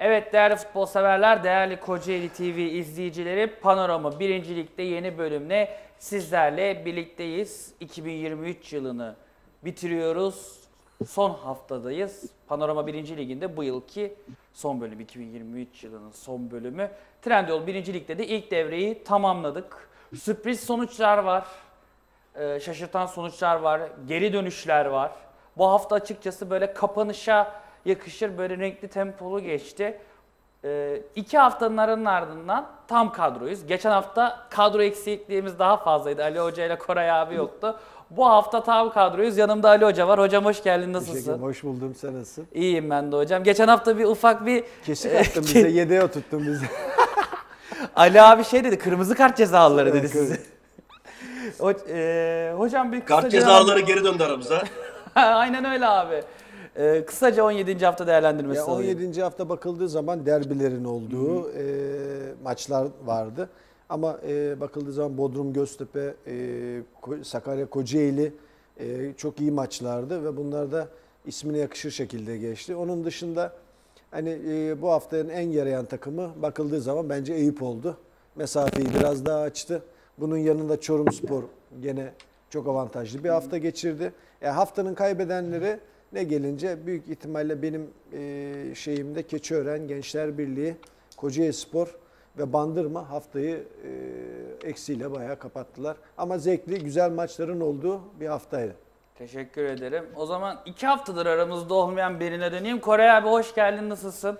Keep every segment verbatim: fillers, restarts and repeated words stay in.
Evet değerli futbol severler, değerli Kocaeli T V izleyicileri, Panorama birinci Lig'de yeni bölümle sizlerle birlikteyiz. iki bin yirmi üç yılını bitiriyoruz. Son haftadayız. Panorama birinci Lig'inde bu yılki son bölüm, iki bin yirmi üç yılının son bölümü. Trendyol birinci Lig'de de ilk devreyi tamamladık. Sürpriz sonuçlar var. Ee, şaşırtan sonuçlar var. Geri dönüşler var. Bu hafta açıkçası böyle kapanışa yakışır, böyle renkli tempolu geçti. Ee, iki haftanın aranın ardından tam kadroyuz. Geçen hafta kadro eksikliğimiz daha fazlaydı. Ali Hoca ile Koray abi yoktu. Bu hafta tam kadroyuz. Yanımda Ali Hoca var. Hocam hoş geldin. Nasılsın? Hoş buldum. Sen nasılsın? İyiyim ben de hocam. Geçen hafta bir ufak bir... Kesik attın bize. Yedeğe oturttun bizi. Ali abi şey dedi. Kırmızı kart cezaları dedi size. Ho e, hocam bir kart cezaları geri döndü aramıza. Aynen öyle abi. Ee, kısaca on yedinci hafta değerlendirmesi ya on yedinci hafta bakıldığı zaman derbilerin olduğu e, maçlar vardı. Ama e, bakıldığı zaman Bodrum, Göztepe, e, Sakarya, Kocaeli e, çok iyi maçlardı ve bunlar da ismine yakışır şekilde geçti. Onun dışında hani e, bu haftanın en yarayan takımı bakıldığı zaman bence Eyüp oldu. Mesafeyi biraz daha açtı. Bunun yanında Çorumspor gene çok avantajlı bir hafta geçirdi. E, haftanın kaybedenleri ne gelince büyük ihtimalle benim e, şeyimde Keçiören, Gençler Birliği, Kocaelispor ve Bandırma haftayı e, eksiyle bayağı kapattılar. Ama zevkli, güzel maçların olduğu bir haftaydı. Teşekkür ederim. O zaman iki haftadır aramızda olmayan birine döneyim. Koray abi hoş geldin. Nasılsın?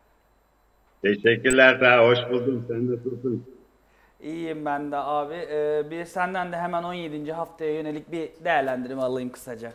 Teşekkürler daha hoş buldum. Sen nasılsın? İyiyim ben de abi. Ee, bir senden de hemen on yedinci haftaya yönelik bir değerlendirme alayım kısaca.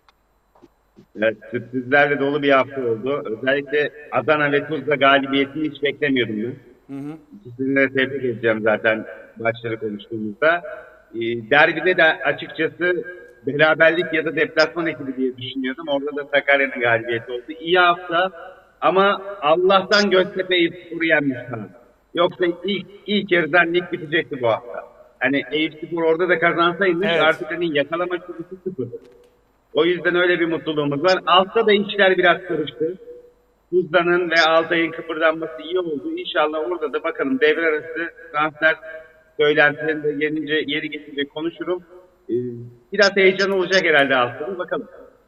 Evet, sürprizlerle dolu bir hafta oldu. Özellikle Adana ve Tuzla galibiyetini hiç beklemiyordum ben. Hı hı. İkisini de tebrik edeceğim zaten başları konuştuğumuzda. Ee, derbide de açıkçası beraberlik ya da deplasman ekibi diye düşünüyordum. Orada da Sakarya'nın galibiyeti oldu. İyi hafta ama Allah'tan Göztepe Eyüpspor'u yenmiş falan. Yoksa ilk ilk yarıdan lig bitecekti bu hafta. Hani Eyüpspor orada da kazansaymış evet. Artık hani yakalama şansı sıfır. O yüzden öyle bir mutluluğumuz var. Altta da işler biraz karıştı. Tuzla'nın ve Altay'ın kıpırdanması iyi oldu. İnşallah orada da bakalım devre arası transfer söylentilerinde gelince yeri gelince konuşurum. Ee, biraz heyecan olacak herhalde Altay'ın. Bakalım.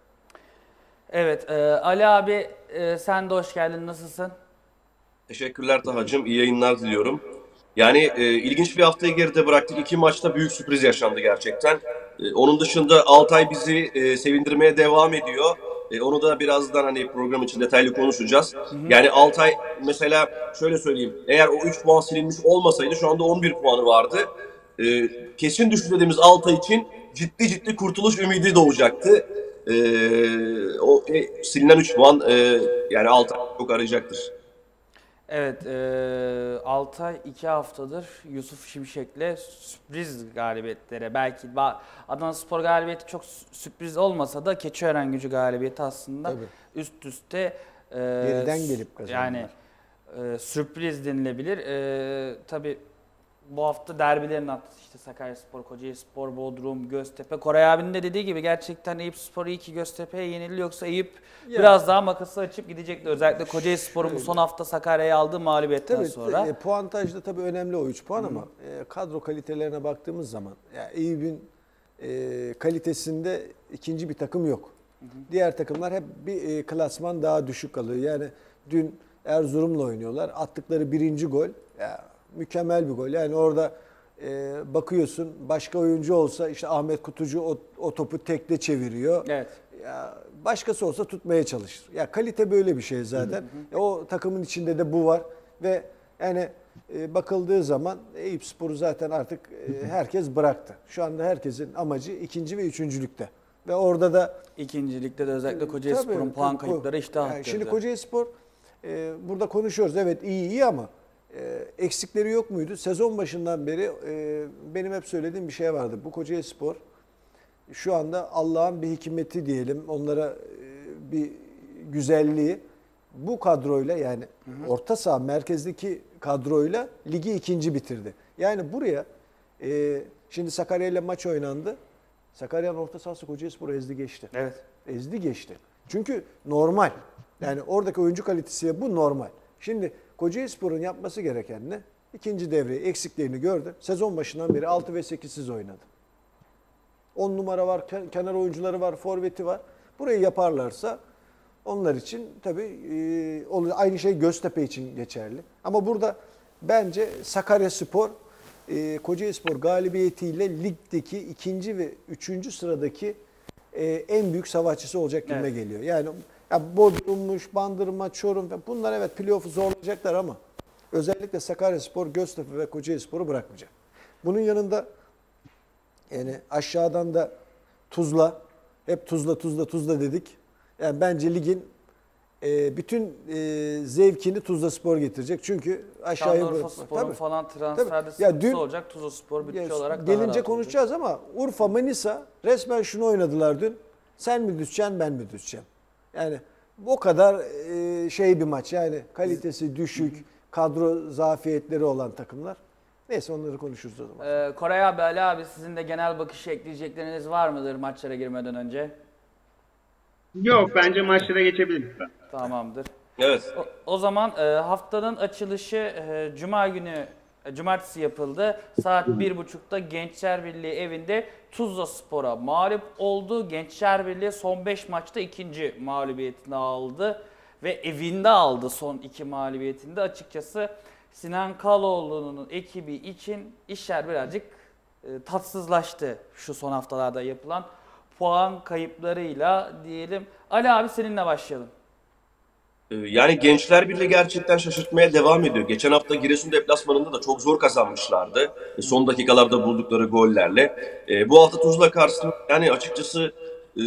Evet. E, Ali abi e, sen de hoş geldin. Nasılsın? Teşekkürler Tahacığım. İyi yayınlar diliyorum. Yani e, ilginç bir haftayı geride bıraktık. İki maçta büyük sürpriz yaşandı gerçekten. E, onun dışında Altay bizi e, sevindirmeye devam ediyor. E, onu da birazdan hani program için detaylı konuşacağız. Hı hı. Yani Altay mesela şöyle söyleyeyim. Eğer o üç puan silinmiş olmasaydı şu anda on bir puanı vardı. E, kesin düştü dediğimiz Altay için ciddi ciddi kurtuluş ümidi doğacaktı. E, o e, silinen üç puan e, yani Altay çok arayacaktır. Evet, e, Altay iki haftadır Yusuf Şimşek'le sürpriz galibiyetlere, belki Adanaspor galibiyeti çok sürpriz olmasa da Keçiören-Gücü galibiyeti aslında Tabii. üst üste e, geriden gelip kazandılar. Yani e, sürpriz denilebilir. E, tabii bu hafta derbilerin attı işte Sakaryaspor, Kocaelispor, Bodrum, Göztepe. Koray abinin de dediği gibi gerçekten Eyüpspor iyi ki Göztepe'ye yenildi, yoksa Eyüp ya. biraz daha makası açıp gidecekti. Özellikle Kocaelispor'un bu son hafta Sakarya'ya aldığı mağlubiyetten tabii, sonra. E, puantajda tabii önemli o üç puan Hı. ama e, kadro kalitelerine baktığımız zaman ya Eyüp'ün e, kalitesinde ikinci bir takım yok. Hı hı. Diğer takımlar hep bir e, klasman daha düşük kalıyor. Yani dün Erzurum'la oynuyorlar. Attıkları birinci gol ya, mükemmel bir gol. Yani orada e, bakıyorsun başka oyuncu olsa işte Ahmet Kutucu o, o topu tekte çeviriyor. Evet. Ya başkası olsa tutmaya çalışır. Ya kalite böyle bir şey zaten. Hı hı. O takımın içinde de bu var ve yani e, bakıldığı zaman Eyüpspor'u zaten artık e, herkes bıraktı. Şu anda herkesin amacı ikinci ve üçüncülükte. Ve orada da ikincilikte de özellikle Kocaelispor'un puan kayıpları işte yani şimdi Kocaelispor e, burada konuşuyoruz. Evet iyi iyi ama e, eksikleri yok muydu? Sezon başından beri e, benim hep söylediğim bir şey vardı. Bu Kocaelispor şu anda Allah'ın bir hikmeti diyelim, onlara e, bir güzelliği bu kadroyla yani hı hı. orta saha merkezdeki kadroyla ligi ikinci bitirdi. Yani buraya e, şimdi Sakarya ile maç oynandı. Sakarya'nın orta sahası Kocaelispor'u ezdi geçti. Evet. Ezdi geçti. Çünkü normal. Yani oradaki oyuncu kalitesi bu normal. Şimdi Kocaelispor'un yapması gereken ne? İkinci devreyi eksiklerini gördü. Sezon başından beri altı ve sekizsiz oynadı. on numara var, kenar oyuncuları var, forveti var. Burayı yaparlarsa onlar için tabii aynı şey Göztepe için geçerli. Ama burada bence Sakaryaspor, Kocaelispor galibiyetiyle ligdeki ikinci ve üçüncü sıradaki en büyük savaşçısı olacak gibime evet. geliyor. Yani ya Bodrum'muş, Bandırma, Çorum bunlar evet playoff'u zorlayacaklar ama özellikle Sakaryaspor, Göztepe ve Kocaelispor'u bırakmayacak. Bunun yanında yani aşağıdan da Tuzla, hep Tuzla, Tuzla, Tuzla dedik. Yani bence ligin e, bütün e, zevkini Tuzlaspor getirecek. Çünkü aşağıya Şanlıurfaspor'un falan transferde ya dün, olacak. Tuzlaspor bütçe ya, olarak gelince konuşacağız olacak. Ama Urfa, Manisa resmen şunu oynadılar dün. Sen mi düşeceksin, ben mi düşeceğim? Yani o kadar e, şey bir maç. Yani kalitesi düşük, kadro zafiyetleri olan takımlar. Neyse onları konuşuruz o zaman. Ee, Koray abi, Ali abi sizin de genel bakışı ekleyecekleriniz var mıdır maçlara girmeden önce? Yok, bence maçlara geçebiliriz. Tamamdır. Evet. O, o zaman e, haftanın açılışı e, Cuma günü, e, Cumartesi yapıldı. Saat bir buçukta Gençler Birliği evinde Tuzlaspor'a mağlup oldu. Gençler Birliği son beş maçta ikinci mağlubiyetini aldı. Ve evinde aldı son iki mağlubiyetinde. Açıkçası Sinan Kaloğlu'nun ekibi için işler birazcık e, tatsızlaştı şu son haftalarda yapılan puan kayıplarıyla diyelim. Ali abi seninle başlayalım. Yani Gençler Birliği gerçekten şaşırtmaya devam ediyor. Geçen hafta Giresun deplasmanında da çok zor kazanmışlardı. Son dakikalarda buldukları gollerle. E, bu hafta Tuzla karşısında yani açıkçası e,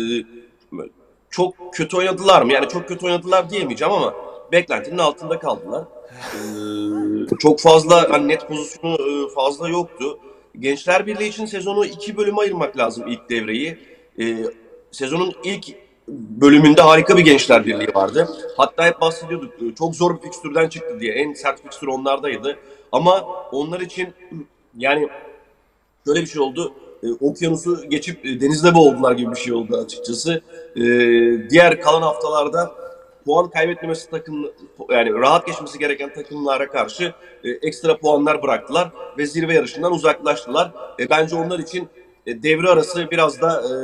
çok kötü oynadılar mı? Yani çok kötü oynadılar diyemeyeceğim ama beklentinin altında kaldılar. Ee, çok fazla hani net pozisyonu e, fazla yoktu. Gençler Birliği için sezonu iki bölüme ayırmak lazım ilk devreyi. Ee, sezonun ilk bölümünde harika bir Gençler Birliği vardı. Hatta hep bahsediyorduk çok zor bir fikstürden çıktı diye. En sert fikstür onlardaydı. Ama onlar için yani şöyle bir şey oldu. Ee, okyanusu geçip e, denizde boğuldular gibi bir şey oldu açıkçası. Ee, diğer kalan haftalarda puan kaybetmemesi takım yani rahat geçmesi gereken takımlara karşı e, ekstra puanlar bıraktılar ve zirve yarışından uzaklaştılar. E, bence onlar için e, devre arası biraz da e,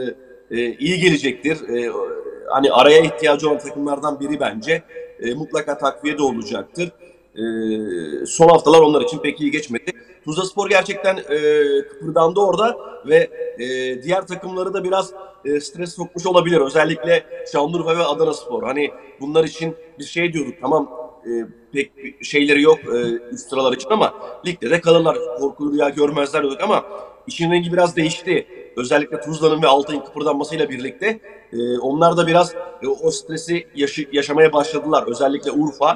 e, iyi gelecektir. E, hani araya ihtiyacı olan takımlardan biri bence. E, mutlaka takviye de olacaktır. E, son haftalar onlar için pek iyi geçmedi. Tuzlaspor gerçekten e, kıpırdandı orada ve e, diğer takımları da biraz e, stres sokmuş olabilir. Özellikle Şanlıurfa ve Adanaspor. Hani bunlar için bir şey diyorduk. Tamam e, pek bir şeyleri yok e, üst sıralar için ama ligde de kalırlar. Korku rüya görmezler diyorduk ama işin rengi biraz değişti. Özellikle Tuzla'nın ve Altay'ın kıpırdanmasıyla birlikte e, onlar da biraz e, o stresi yaşı, yaşamaya başladılar. Özellikle Urfa.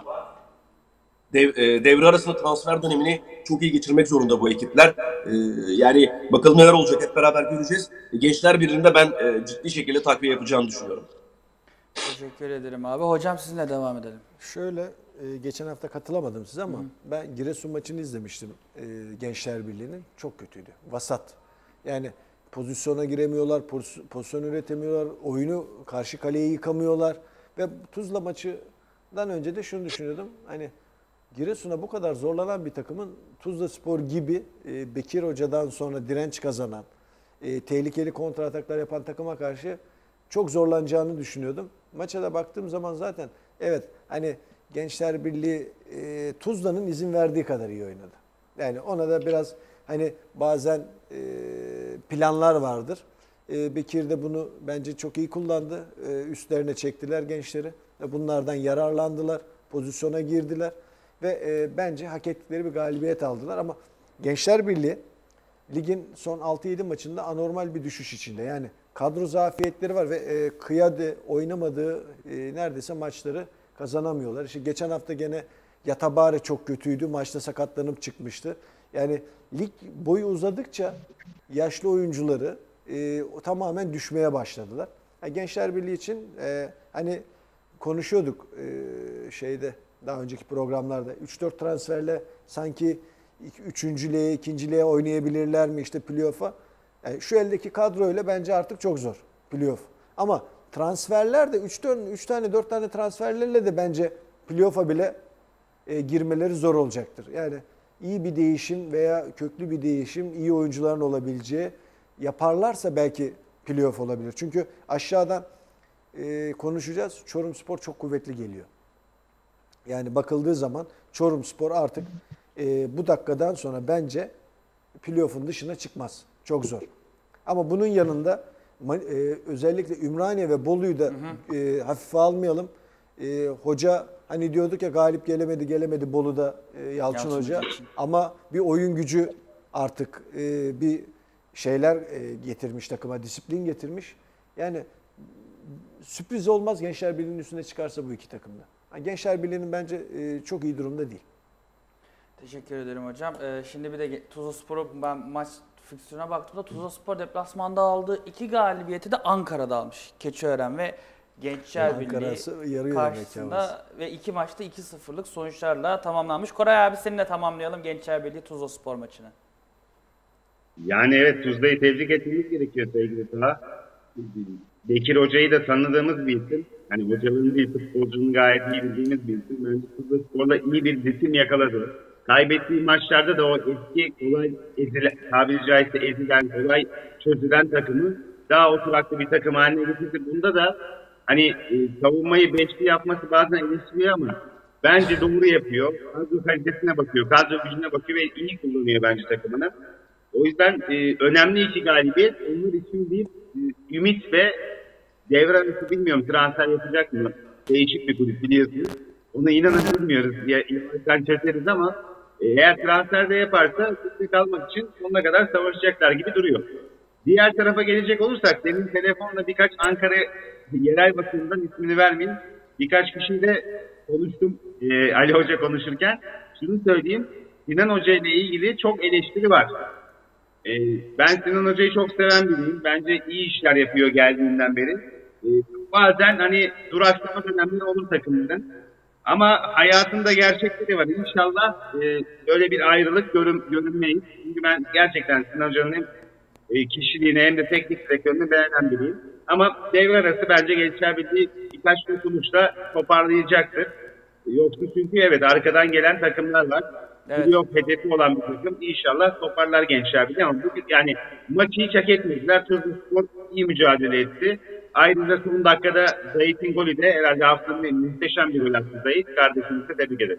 Dev, e, devre arasında transfer dönemini çok iyi geçirmek zorunda bu ekipler. E, yani bakalım neler olacak hep beraber göreceğiz. E, Gençler Birliği'nde ben e, ciddi şekilde takviye yapacağını düşünüyorum. Teşekkür ederim abi. Hocam sizinle devam edelim. Şöyle e, geçen hafta katılamadım size ama Hı. ben Giresun maçını izlemiştim e, Gençler Birliği'nin. Çok kötüydü. Vasat. Yani pozisyona giremiyorlar, pozisyon üretemiyorlar, oyunu karşı kaleyi yıkamıyorlar ve Tuzla maçından önce de şunu düşünüyordum. Hani Giresun'a bu kadar zorlanan bir takımın Tuzlaspor gibi e, Bekir Hoca'dan sonra direnç kazanan, e, tehlikeli kontrataklar yapan takıma karşı çok zorlanacağını düşünüyordum. Maça da baktığım zaman zaten evet hani Gençler Birliği e, Tuzla'nın izin verdiği kadar iyi oynadı. Yani ona da biraz hani bazen e, planlar vardır. E, Bekir de bunu bence çok iyi kullandı. E, üstlerine çektiler gençleri. E, bunlardan yararlandılar. Pozisyona girdiler. Ve e, bence hak ettikleri bir galibiyet aldılar. Ama Gençler Birliği ligin son altı yedi maçında anormal bir düşüş içinde. Yani kadro zafiyetleri var ve e, kıyade oynamadığı e, neredeyse maçları kazanamıyorlar. İşte geçen hafta gene Yatabare çok kötüydü. Maçta sakatlanıp çıkmıştı. Yani lig boyu uzadıkça yaşlı oyuncuları e, tamamen düşmeye başladılar. Yani Gençler Birliği için e, hani konuşuyorduk e, şeyde daha önceki programlarda üç dört transferle sanki üçüncülüğe, ikinciliğe oynayabilirler mi işte playoff'a? Yani şu eldeki kadroyla bence artık çok zor playoff. Ama transferler de üç tane dört tane transferlerle de bence playoff'a bile e, girmeleri zor olacaktır. Yani iyi bir değişim veya köklü bir değişim, iyi oyuncuların olabileceği yaparlarsa belki playoff olabilir. Çünkü aşağıdan e, konuşacağız. Çorumspor çok kuvvetli geliyor. Yani bakıldığı zaman Çorumspor artık e, bu dakikadan sonra bence playoff'un dışına çıkmaz. Çok zor. Ama bunun yanında e, özellikle Ümraniye ve Bolu'yu da e, hafife almayalım. E, hoca hani diyorduk ya galip gelemedi gelemedi Bolu'da e, Yalçın, Yalçın Hoca. için. Ama bir oyun gücü artık e, bir şeyler e, getirmiş takıma, disiplin getirmiş. Yani sürpriz olmaz Gençler Birliği'nin üstüne çıkarsa bu iki takımda. Gençler Birliği'nin bence e, çok iyi durumda değil. Teşekkür ederim hocam. Ee, şimdi bir de Tuzlaspor'u ben maç fikstürüne baktığımda Tuzlaspor deplasmanda aldığı iki galibiyeti de Ankara'da almış. Keçiören ve Gençler Birliği Ankara'sı yarıyor demek karşısında yalnız. ve iki maçta iki sıfırlık sonuçlarla tamamlanmış. Koray abi seninle tamamlayalım Gençler Birliği Tuzlaspor maçını. Yani evet, Tuzla'yı tebrik etmemiz gerekiyor sevgili Taha. Bekir Hoca'yı da tanıdığımız bir isim. Hani hocaların değil, futbolcunun gayet iyi bildiğimiz bir isim. Bence Tuzla Spor'da iyi bir ritim yakaladı. Kaybettiği maçlarda da o eski kolay ezilen, tabiri caizse ezilen, kolay çözülen takımı daha oturaklı bir takım haline getirdi. Bunda da hani e, savunmayı beşli yapması bazen eleştiriyor ama bence doğru yapıyor. Kadro kalitesine bakıyor, kadro gücüne bakıyor ve iyi kullanıyor bence takımını. O yüzden e, önemli iki galibiyet. Onlar için bir e, ümit ve devre arası bilmiyorum transfer yapacak mı? Değişik bir kulüp biliyorsunuz. Ona inanın bilmiyoruz. Ya, yavaştan çözeriz ama e, eğer transfer de yaparsa sürekli kalmak için sonuna kadar savaşacaklar gibi duruyor. Diğer tarafa gelecek olursak demin telefonla birkaç Ankara yerel basından ismini vermeyeyim. Birkaç kişiyle konuştum e, Ali Hoca konuşurken. Şunu söyleyeyim. Sinan Hoca ile ilgili çok eleştiri var. E, ben Sinan Hoca'yı çok seven biriyim. Bence iyi işler yapıyor geldiğinden beri. E, bazen hani duraksama dönemleri olur takımların. Ama hayatında gerçekleri var. İnşallah e, böyle bir ayrılık görün, görünmeyiz. Çünkü ben gerçekten Sinan Hoca'nın hem e, kişiliğini hem de teknik direktörünü beğenen biriyim. Ama devre arası bence Gençler Birliği birkaç sonuçta toparlayacaktır. Yoksa çünkü evet arkadan gelen takımlar var. Evet. Playoff hedefi olan bir takım. İnşallah toparlar Gençler Birliği ama bu yani maçı hiç hak etmediler. Tuzlaspor iyi mücadele etti. Ayrıca son dakikada Zahit'in golü de herhalde haftanın muhteşem bir gol attı Zahit. Kardeşimizi tebrik ederim.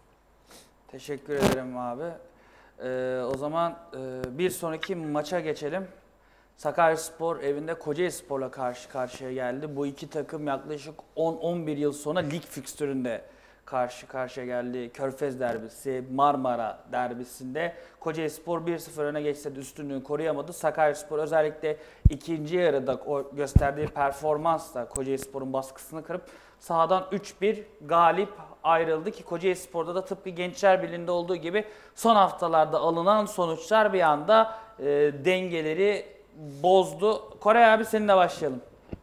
Teşekkür ederim abi. Ee, o zaman e, bir sonraki maça geçelim. Sakaryaspor evinde Kocaelispor'la karşı karşıya geldi. Bu iki takım yaklaşık on on bir yıl sonra lig fikstüründe karşı karşıya geldi. Körfez derbisi, Marmara derbisinde Kocaelispor bir sıfır öne geçse de üstünlüğünü koruyamadı. Sakaryaspor özellikle ikinci yarıda o gösterdiği performansla Kocaelispor'un baskısını kırıp sahadan üç bir galip ayrıldı ki Kocaelispor'da da tıpkı Gençler Birliği'nde olduğu gibi son haftalarda alınan sonuçlar bir anda e, dengeleri bozdu. Koray abi seninle başlayalım.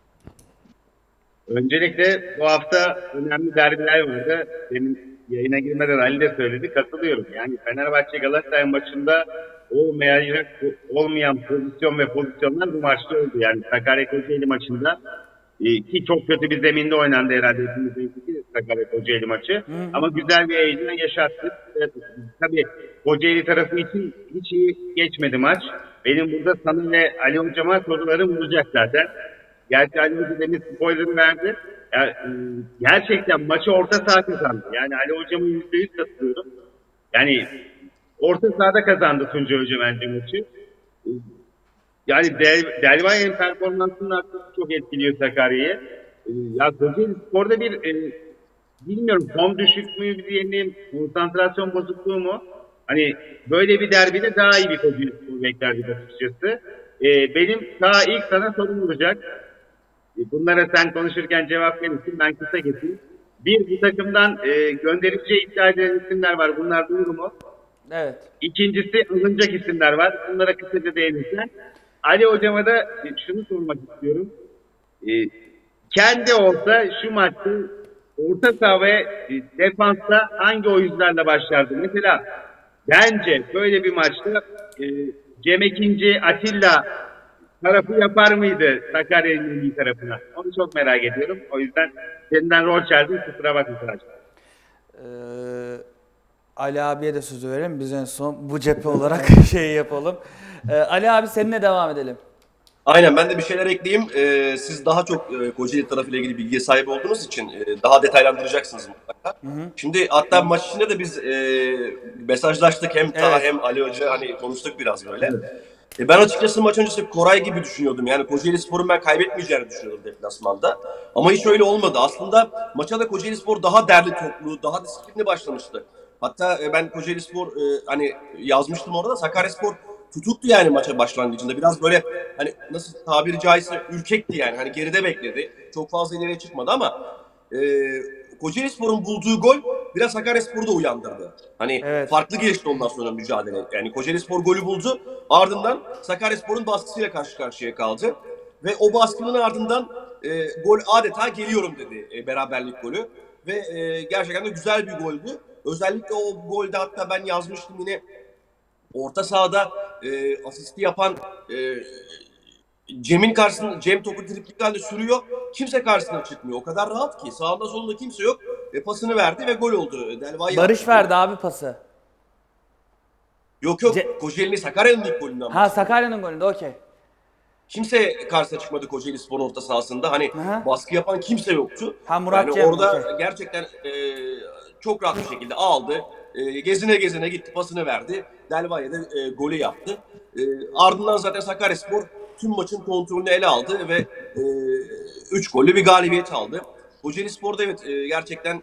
Öncelikle bu hafta önemli derbiler vardı. Benim yayına girmeden Ali de söyledi. Katılıyorum. Yani Fenerbahçe Galatasaray maçında olmayan, olmayan pozisyon ve pozisyonlar bu maçta oldu. Yani Sakarya Kocaeli maçında ki çok kötü bir zeminde oynandı herhalde hepimizin Sakarya Kocaeli maçı. Hı hı. Ama güzel bir heyecan yaşattık. Tabii Kocaeli tarafı için hiç iyi geçmedi maç. Benim burada sana ve Ali Hocama sorularım olacak zaten. Gerçi Ali Hoca demin spoiler'ını verdi. Yani, gerçekten maçı orta saha kazandı. Yani Ali Hocam'a yüzde yüz katılıyorum. Yani orta sahada kazandı Tuncay Hoca bence maçı. Yani Del Delvay'ın performansının artısı çok etkiliyor Sakarya'yı. Ya Kocaeli Spor'da bir e, bilmiyorum form düşüklüğü mü diyelim, konsantrasyon bozukluğu mu? Hani böyle bir derbide daha iyi bir Kocaeli Spor beklerdik açıkçası. E, benim daha ilk sana sorum olacak. E, bunlara sen konuşurken cevap verirsin, ben kısa geçeyim. Bir, bu takımdan e, gönderileceği iddia edilen isimler var. Bunlar doğru mu? Evet. İkincisi alınacak isimler var. Bunlara kısaca değinirsen. Ali Hocama da şunu sormak istiyorum. E, kendi olsa şu maçta orta saha ve e, defansta hangi oyuncularla başlardı? Mesela bence böyle bir maçta e, Cem Ekinci, Atilla tarafı yapar mıydı Sakarya'nın milli tarafına? Onu çok merak ediyorum. O yüzden senden rol çaldım. Kusura bakma. Ee, Ali abiye de sözü verelim. Biz en son bu cephe olarak şey yapalım. Ee, Ali abi seninle devam edelim. Aynen, ben de bir şeyler ekleyeyim. Ee, siz daha çok e, Kocaeli tarafıyla ilgili bilgiye sahip olduğunuz için e, daha detaylandıracaksınız mutlaka. Hı hı. Şimdi hatta maç içinde de biz e, mesajlaştık. Hem Taha Evet. hem Ali Hoca hani konuştuk biraz böyle. E, ben açıkçası maç öncesi Koray gibi düşünüyordum. Yani Kocaelispor'un ben kaybetmeyeceğini düşünüyordum deplasmanda. Ama hiç öyle olmadı. Aslında maça da Kocaelispor daha derli toplu, daha disiplinli başlamıştı. Hatta e, ben Kocaelispor e, hani yazmıştım orada, Sakaryaspor tutuktu yani maça başlangıcında. Biraz böyle hani nasıl tabiri caizse ürkekti yani. Hani geride bekledi. Çok fazla ileriye çıkmadı ama e, Kocaelispor'un bulduğu gol biraz Sakaryaspor'u da uyandırdı. Hani Evet. farklı geçti ondan sonra mücadele. Yani Kocaelispor golü buldu. Ardından Sakaryaspor'un baskısıyla karşı karşıya kaldı. Ve o baskının ardından e, gol adeta geliyorum dedi, e, beraberlik golü. Ve e, gerçekten de güzel bir goldü. Özellikle o golde hatta ben yazmıştım yine, orta sahada e, asisti yapan e, Cem'in karşısında, Cem topu driplik halde sürüyor. Kimse karşısına çıkmıyor. O kadar rahat ki. Sağında solunda kimse yok. E, pasını verdi ve gol oldu. Delvay Barış yaptı. verdi abi pası. Yok yok. Ce- Kocaeli'nin Sakarya'nın ilk golünden. Ha, Sakarya'nın golünde, okey. Kimse karşısına çıkmadı Kocaelispor'un orta sahasında. Hani Aha. baskı yapan kimse yoktu. Ha, Murat yani Cem, orada okey. gerçekten e, çok rahat bir şekilde aldı. E, gezine gezine gitti, pasını verdi. Delvay'da e, golü yaptı. E, ardından zaten Sakaryaspor tüm maçın kontrolünü ele aldı ve üç gollü bir galibiyet aldı. Kocaelispor'da evet e, gerçekten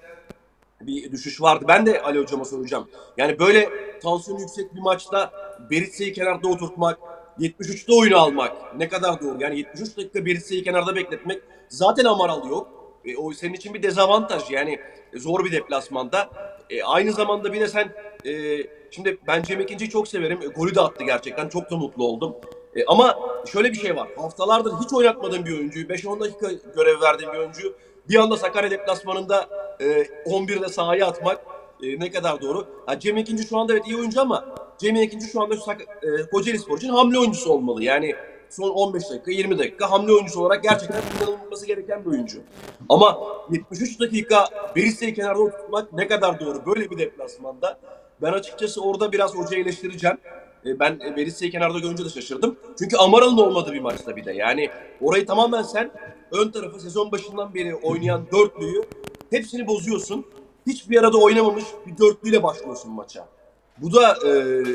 bir düşüş vardı. Ben de Ali Hocam'a soracağım. Yani böyle tansiyonu yüksek bir maçta Beritsa'yı kenarda oturtmak, yetmiş üçte oyunu almak ne kadar doğru? Yani yetmiş üç dakika Beritsa'yı kenarda bekletmek, zaten Amaral yok. E, o senin için bir dezavantaj. Yani e, zor bir deplasmanda. E, aynı zamanda bir de sen e, şimdi ben Cem İkinci'yi çok severim. E, golü de attı gerçekten. Çok da mutlu oldum. E, ama şöyle bir şey var. Haftalardır hiç oynatmadığım bir oyuncuyu, beş on dakika görev verdiğim bir oyuncuyu bir anda Sakarya deplasmanında e, on birde sahaya atmak e, ne kadar doğru? Yani Cem İkinci şu anda evet iyi oyuncu ama Cem İkinci şu anda e, Kocaelispor için hamle oyuncusu olmalı. Yani son on beş dakika, yirmi dakika hamle oyuncusu olarak gerçekten kullanılması gereken bir oyuncu. Ama yetmiş üç dakika Beritsa'yı kenarda oturtmak ne kadar doğru böyle bir deplasmanda? Ben açıkçası orada biraz hocayı eleştireceğim. Ben Beritsa'yı kenarda görünce de şaşırdım. Çünkü Amaral'ın olmadığı bir maçta bir de. Yani orayı tamamen sen ön tarafı sezon başından beri oynayan dörtlüyü hepsini bozuyorsun. Hiçbir arada oynamamış bir dörtlüyle başlıyorsun maça. Bu da e,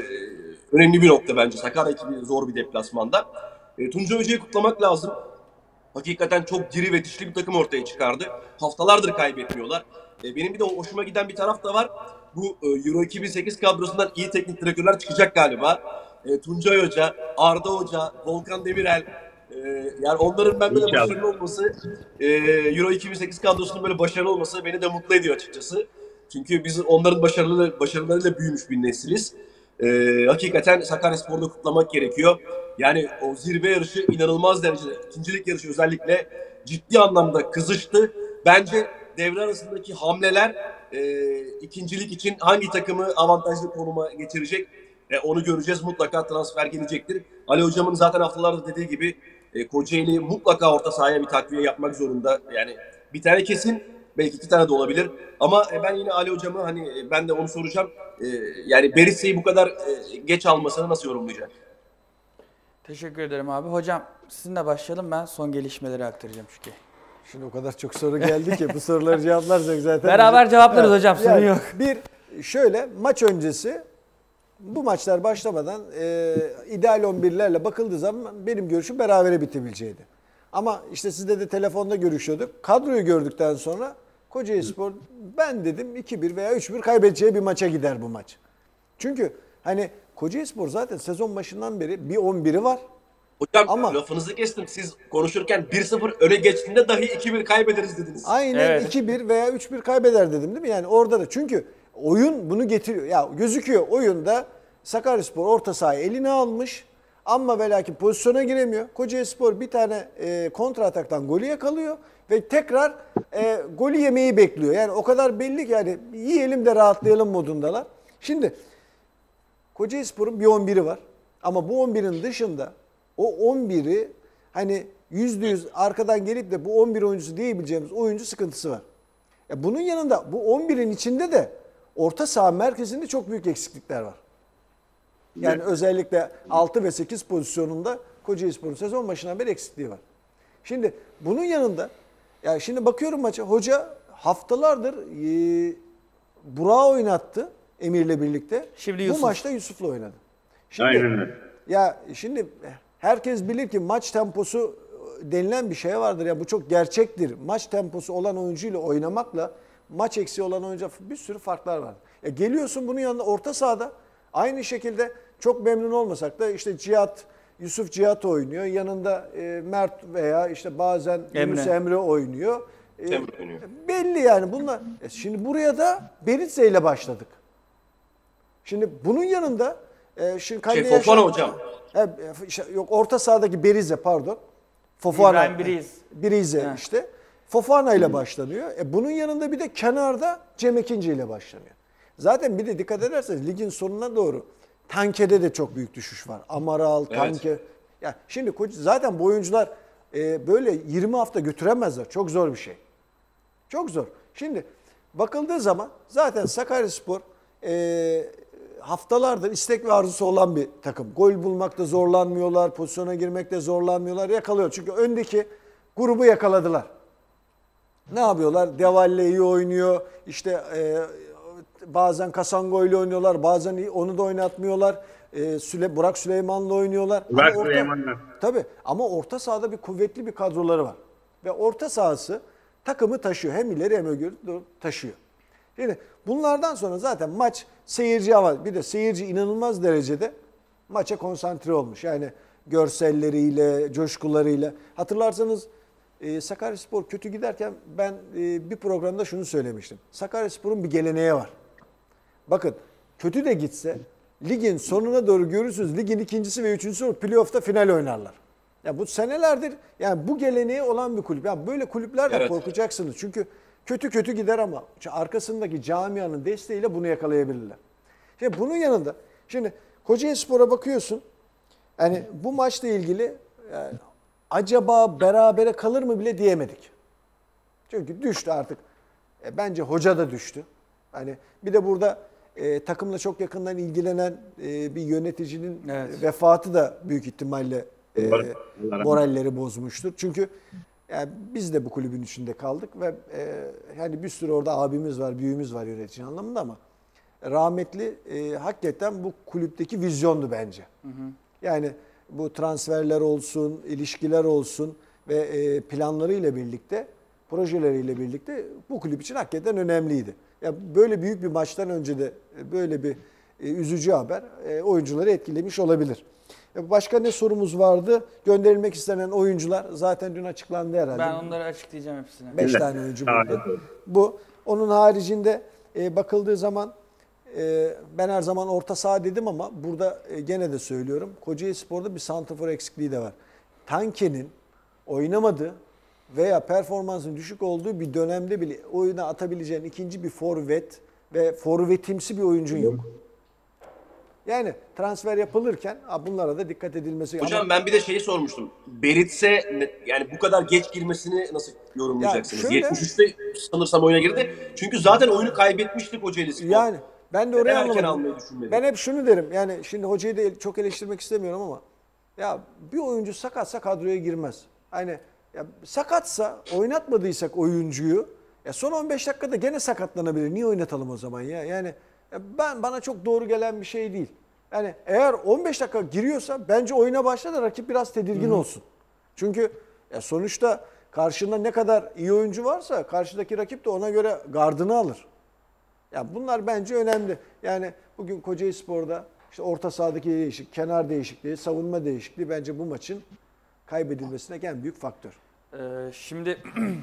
önemli bir nokta bence. Sakarya ekibi zor bir deplasmanda. E, Tuncay Hoca'yı kutlamak lazım. Hakikaten çok diri ve dişli bir takım ortaya çıkardı. Haftalardır kaybetmiyorlar. E, benim bir de hoşuma giden bir taraf da var. Bu e, Euro iki bin sekiz kadrosundan iyi teknik direktörler çıkacak galiba. E, Tuncay Hoca, Arda Hoca, Volkan Demirel. E, yani onların ben böyle İnşallah. başarılı olması, e, Euro iki bin sekiz kadrosunun böyle başarılı olması beni de mutlu ediyor açıkçası. Çünkü biz onların başarılı başarılarıyla büyümüş bir nesiliz. E, hakikaten Sakaryaspor'da kutlamak gerekiyor. Yani o zirve yarışı inanılmaz derecede, ikincilik yarışı özellikle ciddi anlamda kızıştı. Bence devre arasındaki hamleler e, ikincilik için hangi takımı avantajlı konuma getirecek e, onu göreceğiz. Mutlaka transfer gelecektir. Ali Hocam'ın zaten haftalarda dediği gibi e, Kocaeli mutlaka orta sahaya bir takviye yapmak zorunda. Yani bir tane kesin, belki iki tane de olabilir. Ama e, ben yine Ali Hocam'ı hani e, ben de onu soracağım. E, yani Beritsa'yı bu kadar e, geç almasını nasıl yorumlayacak? Teşekkür ederim abi. Hocam sizinle başlayalım, ben son gelişmeleri aktaracağım çünkü. Şimdi o kadar çok soru geldi ki bu soruları cevaplarsak zaten. Beraber cevaplarız Evet, hocam, sorun yani yok. Bir şöyle maç öncesi bu maçlar başlamadan e, ideal on birlerle bakıldığı zaman benim görüşüm berabere bitebileceğiydi. Ama işte sizde de telefonda görüşüyorduk. Kadroyu gördükten sonra Kocaelispor ben dedim iki bir veya üç bir kaybedeceği bir maça gider bu maç. Çünkü hani Kocaelispor zaten sezon başından beri bir on biri var. Hocam Ama- lafınızı kestim. Siz konuşurken bir sıfır öne geçtiğinde dahi iki bir kaybederiz dediniz. Aynen Evet. iki bir veya üç bir kaybeder dedim değil mi? Yani orada da çünkü oyun bunu getiriyor. Ya gözüküyor oyunda Sakaryaspor orta sahayı eline almış ama ve lakin pozisyona giremiyor. Kocaelispor bir tane e, kontra ataktan golü yakalıyor ve tekrar e, golü yemeyi bekliyor. Yani o kadar belli ki yani yiyelim de rahatlayalım modundalar. Şimdi Kocaelispor'un bir on biri var ama bu on birin dışında o on biri hani yüzde yüz arkadan gelip de bu on bir oyuncusu diyebileceğimiz oyuncu sıkıntısı var. Ya bunun yanında bu on birin içinde de orta saha merkezinde çok büyük eksiklikler var. Yani Evet. özellikle altı ve sekiz pozisyonunda Kocaelispor'un sezon başından beri eksikliği var. Şimdi bunun yanında ya şimdi bakıyorum maça, hoca haftalardır e, Burak'ı oynattı Emir'le birlikte. Şimdi Bu Yusuf. maçta Yusuf'la oynadı. Şimdi, Aynen öyle. Ya şimdi herkes bilir ki maç temposu denilen bir şey vardır ya, bu çok gerçektir. Maç temposu olan oyuncuyla oynamakla maç eksiği olan oyuncu bir sürü farklar var. Ya geliyorsun bunun yanında orta sahada aynı şekilde çok memnun olmasak da işte Cihat, Yusuf Cihat oynuyor. Yanında e, Mert veya işte bazen Yunus Emre. Emre oynuyor. E, Emre oynuyor. Belli yani bunlar. E, şimdi buraya da Beritze ile başladık. Şimdi bunun yanında e, şimdi Şey, Kaleye Fofana Yaşar- hocam. E, e, şey, yok orta sahadaki Berizze pardon. Fofana. İbrahim Biriz. Birize Heh. işte. Fofana ile başlanıyor. E, bunun yanında bir de kenarda Cem Ekinci ile başlanıyor. Zaten bir de dikkat ederseniz ligin sonuna doğru Tanke'de de çok büyük düşüş var. Amaral, Tanke. Ya şimdi koç- zaten bu oyuncular e, böyle yirmi hafta götüremezler. Çok zor bir şey. Çok zor. Şimdi bakıldığı zaman zaten Sakaryaspor e, haftalardır istek ve arzusu olan bir takım. Gol bulmakta zorlanmıyorlar, pozisyona girmekte zorlanmıyorlar, yakalıyor. Çünkü öndeki grubu yakaladılar. Ne yapıyorlar? Devalle iyi oynuyor. İşte e, bazen Kasango ile oynuyorlar, bazen iyi- onu da oynatmıyorlar. E, Süle, Burak Süleyman'la oynuyorlar. Burak Ama orta- Süleyman'la. Tabii ama orta sahada bir kuvvetli bir kadroları var. Ve orta sahası takımı taşıyor. Hem ileri hem ögürü taşıyor. Şimdi bunlardan sonra zaten maç seyirci hava. Bir de seyirci inanılmaz derecede maça konsantre olmuş. Yani görselleriyle, coşkularıyla. Hatırlarsanız e, Sakaryaspor kötü giderken ben e, bir programda şunu söylemiştim. Sakaryaspor'un bir geleneği var. Bakın kötü de gitse ligin sonuna doğru görürsünüz. Ligin ikincisi ve üçüncüsü playoff'ta final oynarlar. Ya bu senelerdir yani bu geleneği olan bir kulüp. Ya böyle kulüplerden Evet. korkacaksınız. Çünkü kötü kötü gider ama arkasındaki camianın desteğiyle bunu yakalayabilirler. Şimdi bunun yanında şimdi Kocaelispor'a bakıyorsun. Yani bu maçla ilgili yani acaba berabere kalır mı bile diyemedik. Çünkü düştü artık. E, bence hoca da düştü. Hani bir de burada e, takımla çok yakından ilgilenen e, bir yöneticinin Evet. e, vefatı da büyük ihtimalle e, Doğru. Allah rahmet moralleri bozmuştur. Çünkü yani biz de bu kulübün içinde kaldık ve e, yani bir sürü orada abimiz var, büyüğümüz var yönetici anlamında ama rahmetli e, hakikaten bu kulüpteki vizyondu bence. Yani bu transferler olsun, ilişkiler olsun ve e, planlarıyla birlikte, projeleriyle birlikte bu kulüp için hakikaten önemliydi. Ya böyle büyük bir maçtan önce de e, böyle bir e, üzücü haber e, oyuncuları etkilemiş olabilir. E, başka ne sorumuz vardı? Gönderilmek istenen oyuncular zaten dün açıklandı herhalde. Ben onları açıklayacağım hepsini. Beş Evet. tane oyuncu Aynen burada. öyle. Bu. Onun haricinde e, bakıldığı zaman e, ben her zaman orta saha dedim ama burada e, gene de söylüyorum. Kocaelispor'da bir santrafor eksikliği de var. Tanke'nin oynamadığı veya performansın düşük olduğu bir dönemde bile oyuna atabileceğin ikinci bir forvet ve forvetimsi bir oyuncun yok. Yani transfer yapılırken ha, bunlara da dikkat edilmesi. Hocam Ama- ben bir de şeyi sormuştum. Beritse ne- yani bu kadar geç girmesini nasıl yorumlayacaksınız? Ya şöyle- yetmiş üçte sanırsam oyuna girdi. Çünkü zaten oyunu kaybetmişti Kocaelispor. Yani ben de oraya Neden erken anlamadım. almayı düşünmedi? Ben hep şunu derim. Yani şimdi hocayı da çok eleştirmek istemiyorum ama ya bir oyuncu sakatsa kadroya girmez. Hani ya sakatsa oynatmadıysak oyuncuyu ya son on beş dakikada gene sakatlanabilir. Niye oynatalım o zaman ya? Yani ya ben bana çok doğru gelen bir şey değil. Yani eğer on beş dakika giriyorsa bence oyuna başla da rakip biraz tedirgin olsun. Çünkü ya sonuçta karşında ne kadar iyi oyuncu varsa karşıdaki rakip de ona göre gardını alır. Ya bunlar bence önemli. Yani bugün Kocaelispor'da işte orta sahadaki değişik, kenar değişikliği, savunma değişikliği bence bu maçın kaybedilmesine en büyük faktör. Ee, şimdi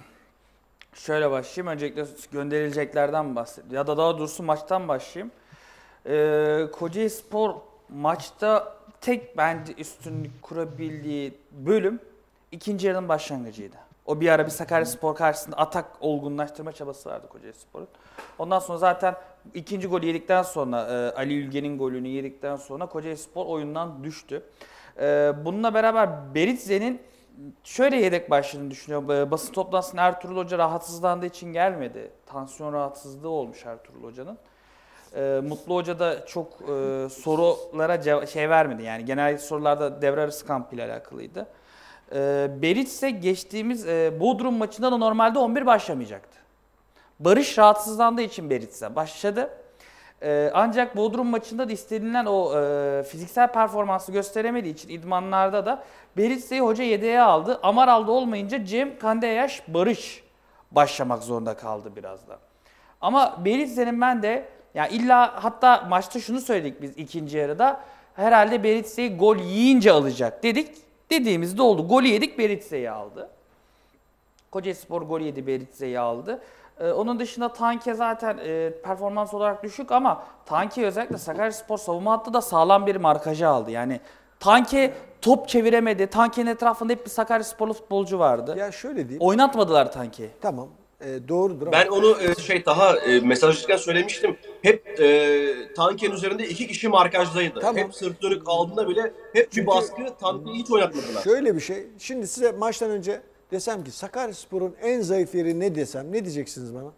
şöyle başlayayım. Öncelikle gönderileceklerden bahsedeyim. Ya da daha doğrusu maçtan başlayayım. Ee, Kocaelispor maçta tek bence üstünlük kurabildiği bölüm ikinci yarının başlangıcıydı. O bir ara bir Sakaryaspor karşısında atak olgunlaştırma çabası vardı Kocaelispor'un. Ondan sonra zaten ikinci golü yedikten sonra e, Ali Ülgen'in golünü yedikten sonra Kocaelispor oyundan düştü. E, bununla beraber Beritze'nin şöyle yedek başladığını düşünüyorum. E, basın toplantısında Ertuğrul Hoca rahatsızlandığı için gelmedi. Tansiyon rahatsızlığı olmuş Ertuğrul Hoca'nın. E, Mutlu Hoca da çok e, sorulara ceva- şey vermedi. Yani genel sorularda devre arası kampı ile alakalıydı. E, Berit ise geçtiğimiz e, Bodrum maçında da normalde on bir başlamayacaktı. Barış rahatsızlandığı için Berit ise başladı. E, ancak Bodrum maçında da istenilen o e, fiziksel performansı gösteremediği için idmanlarda da Beritse'yi hoca yedeğe aldı. Amaral'da olmayınca Cem, Kandeyaş, Barış başlamak zorunda kaldı biraz da. Ama Beritse'nin ben de ya illa hatta maçta şunu söyledik biz ikinci yarıda. Herhalde Beritse'yi gol yiyince alacak dedik. Dediğimizde oldu. Golü yedik, Beritse'yi aldı. Kocaelispor gol yedi, Beritse'yi aldı. Ee, onun dışında Tanke zaten e, performans olarak düşük ama Tanke özellikle Sakaryaspor savunma hattı da sağlam bir markajı aldı. Yani Tanke top çeviremedi. Tanke'nin etrafında hep bir Sakaryasporlu futbolcu vardı. Ya şöyle diyeyim. Oynatmadılar Tanke'yi. Tamam. E, doğrudur ama Ben onu e, şey daha e, mesajlıkken söylemiştim. Hep e, Tanke'nin üzerinde iki kişi markajdaydı. Tamam. Hep sırt dönük aldığında bile hep Çünkü- bir baskı, Tanke'yi hiç oynatmadılar. şöyle bir şey. Şimdi size maçtan önce desem ki Sakaryaspor'un en zayıf yeri ne desem ne diyeceksiniz bana?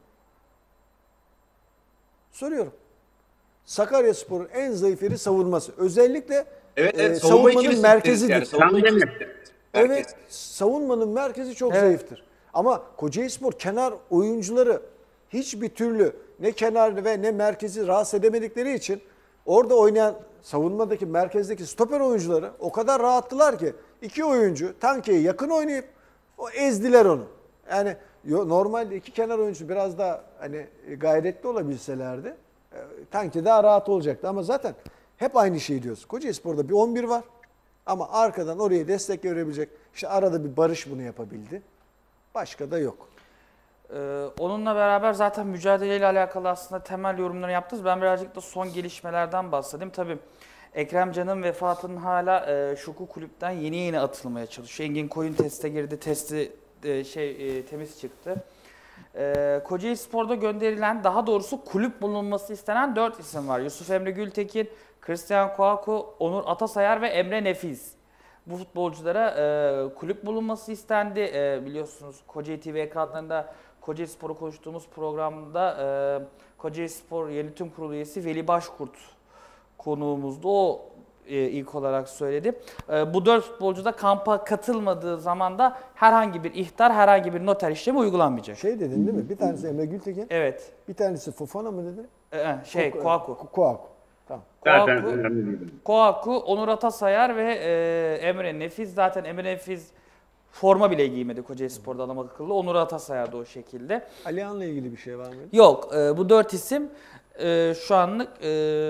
Soruyorum. Sakaryaspor'un en zayıf yeri savunması. Özellikle Evet, e, evet savunma savunmanın ikilisi merkezidir. yani savunma Tam ikilisi. demek. Evet, savunmanın merkezi çok Evet. zayıftır. Ama Kocaelispor kenar oyuncuları hiçbir türlü ne kenar ve ne merkezi rahatsız edemedikleri için orada oynayan savunmadaki merkezdeki stoper oyuncuları o kadar rahattılar ki iki oyuncu Tanke'ye yakın oynayıp o ezdiler onu. Yani yo- normalde iki kenar oyuncu biraz daha hani gayretli olabilselerdi e, Tanke daha rahat olacaktı ama zaten hep aynı şeyi diyoruz. Kocaelispor'da bir on bir var. Ama arkadan oraya destek verebilecek, işte arada bir Barış bunu yapabildi. Başka da yok. Ee, onunla beraber zaten mücadeleyle alakalı aslında temel yorumları yaptınız. Ben birazcık da son gelişmelerden bahsedeyim. Tabii Ekrem Can'ın vefatının hala e, şoku kulüpten yeni yeni atılmaya çalışıyor. Engin Koyun teste girdi, testi e, şey e, temiz çıktı. E, Kocaelispor'da gönderilen, daha doğrusu kulüp bulunması istenen dört isim var. Yusuf Emre Gültekin, Christian Kouakou, Onur Atasayar ve Emre Nefiz. Bu futbolculara e, kulüp bulunması istendi. E, biliyorsunuz Kocaeli T V ekranlarında Kocaelispor'u konuştuğumuz programda e, Kocaelispor Yönetim Kurulu üyesi Veli Başkurt konuğumuzdu. O e, ilk olarak söyledi. E, bu dört futbolcu da kampa katılmadığı zaman da herhangi bir ihtar, herhangi bir noter işlemi uygulanmayacak. Şey dedin değil mi? Bir tanesi Emre Gültekin, Evet. bir tanesi Fofana mı dedi? E, e, şey, Kouakou. Kouakou. Tamam. Zaten Kouakou, önemli değil. Kouakou, Onur Atasayar ve e, Emre Nefiz. Zaten Emre Nefiz forma bile giymedi Kocaelispor'da adam akıllı. Onur Atasayar da o şekilde. Alihan'la ilgili bir şey var mı? Yok, e, bu dört isim e, şu anlık e,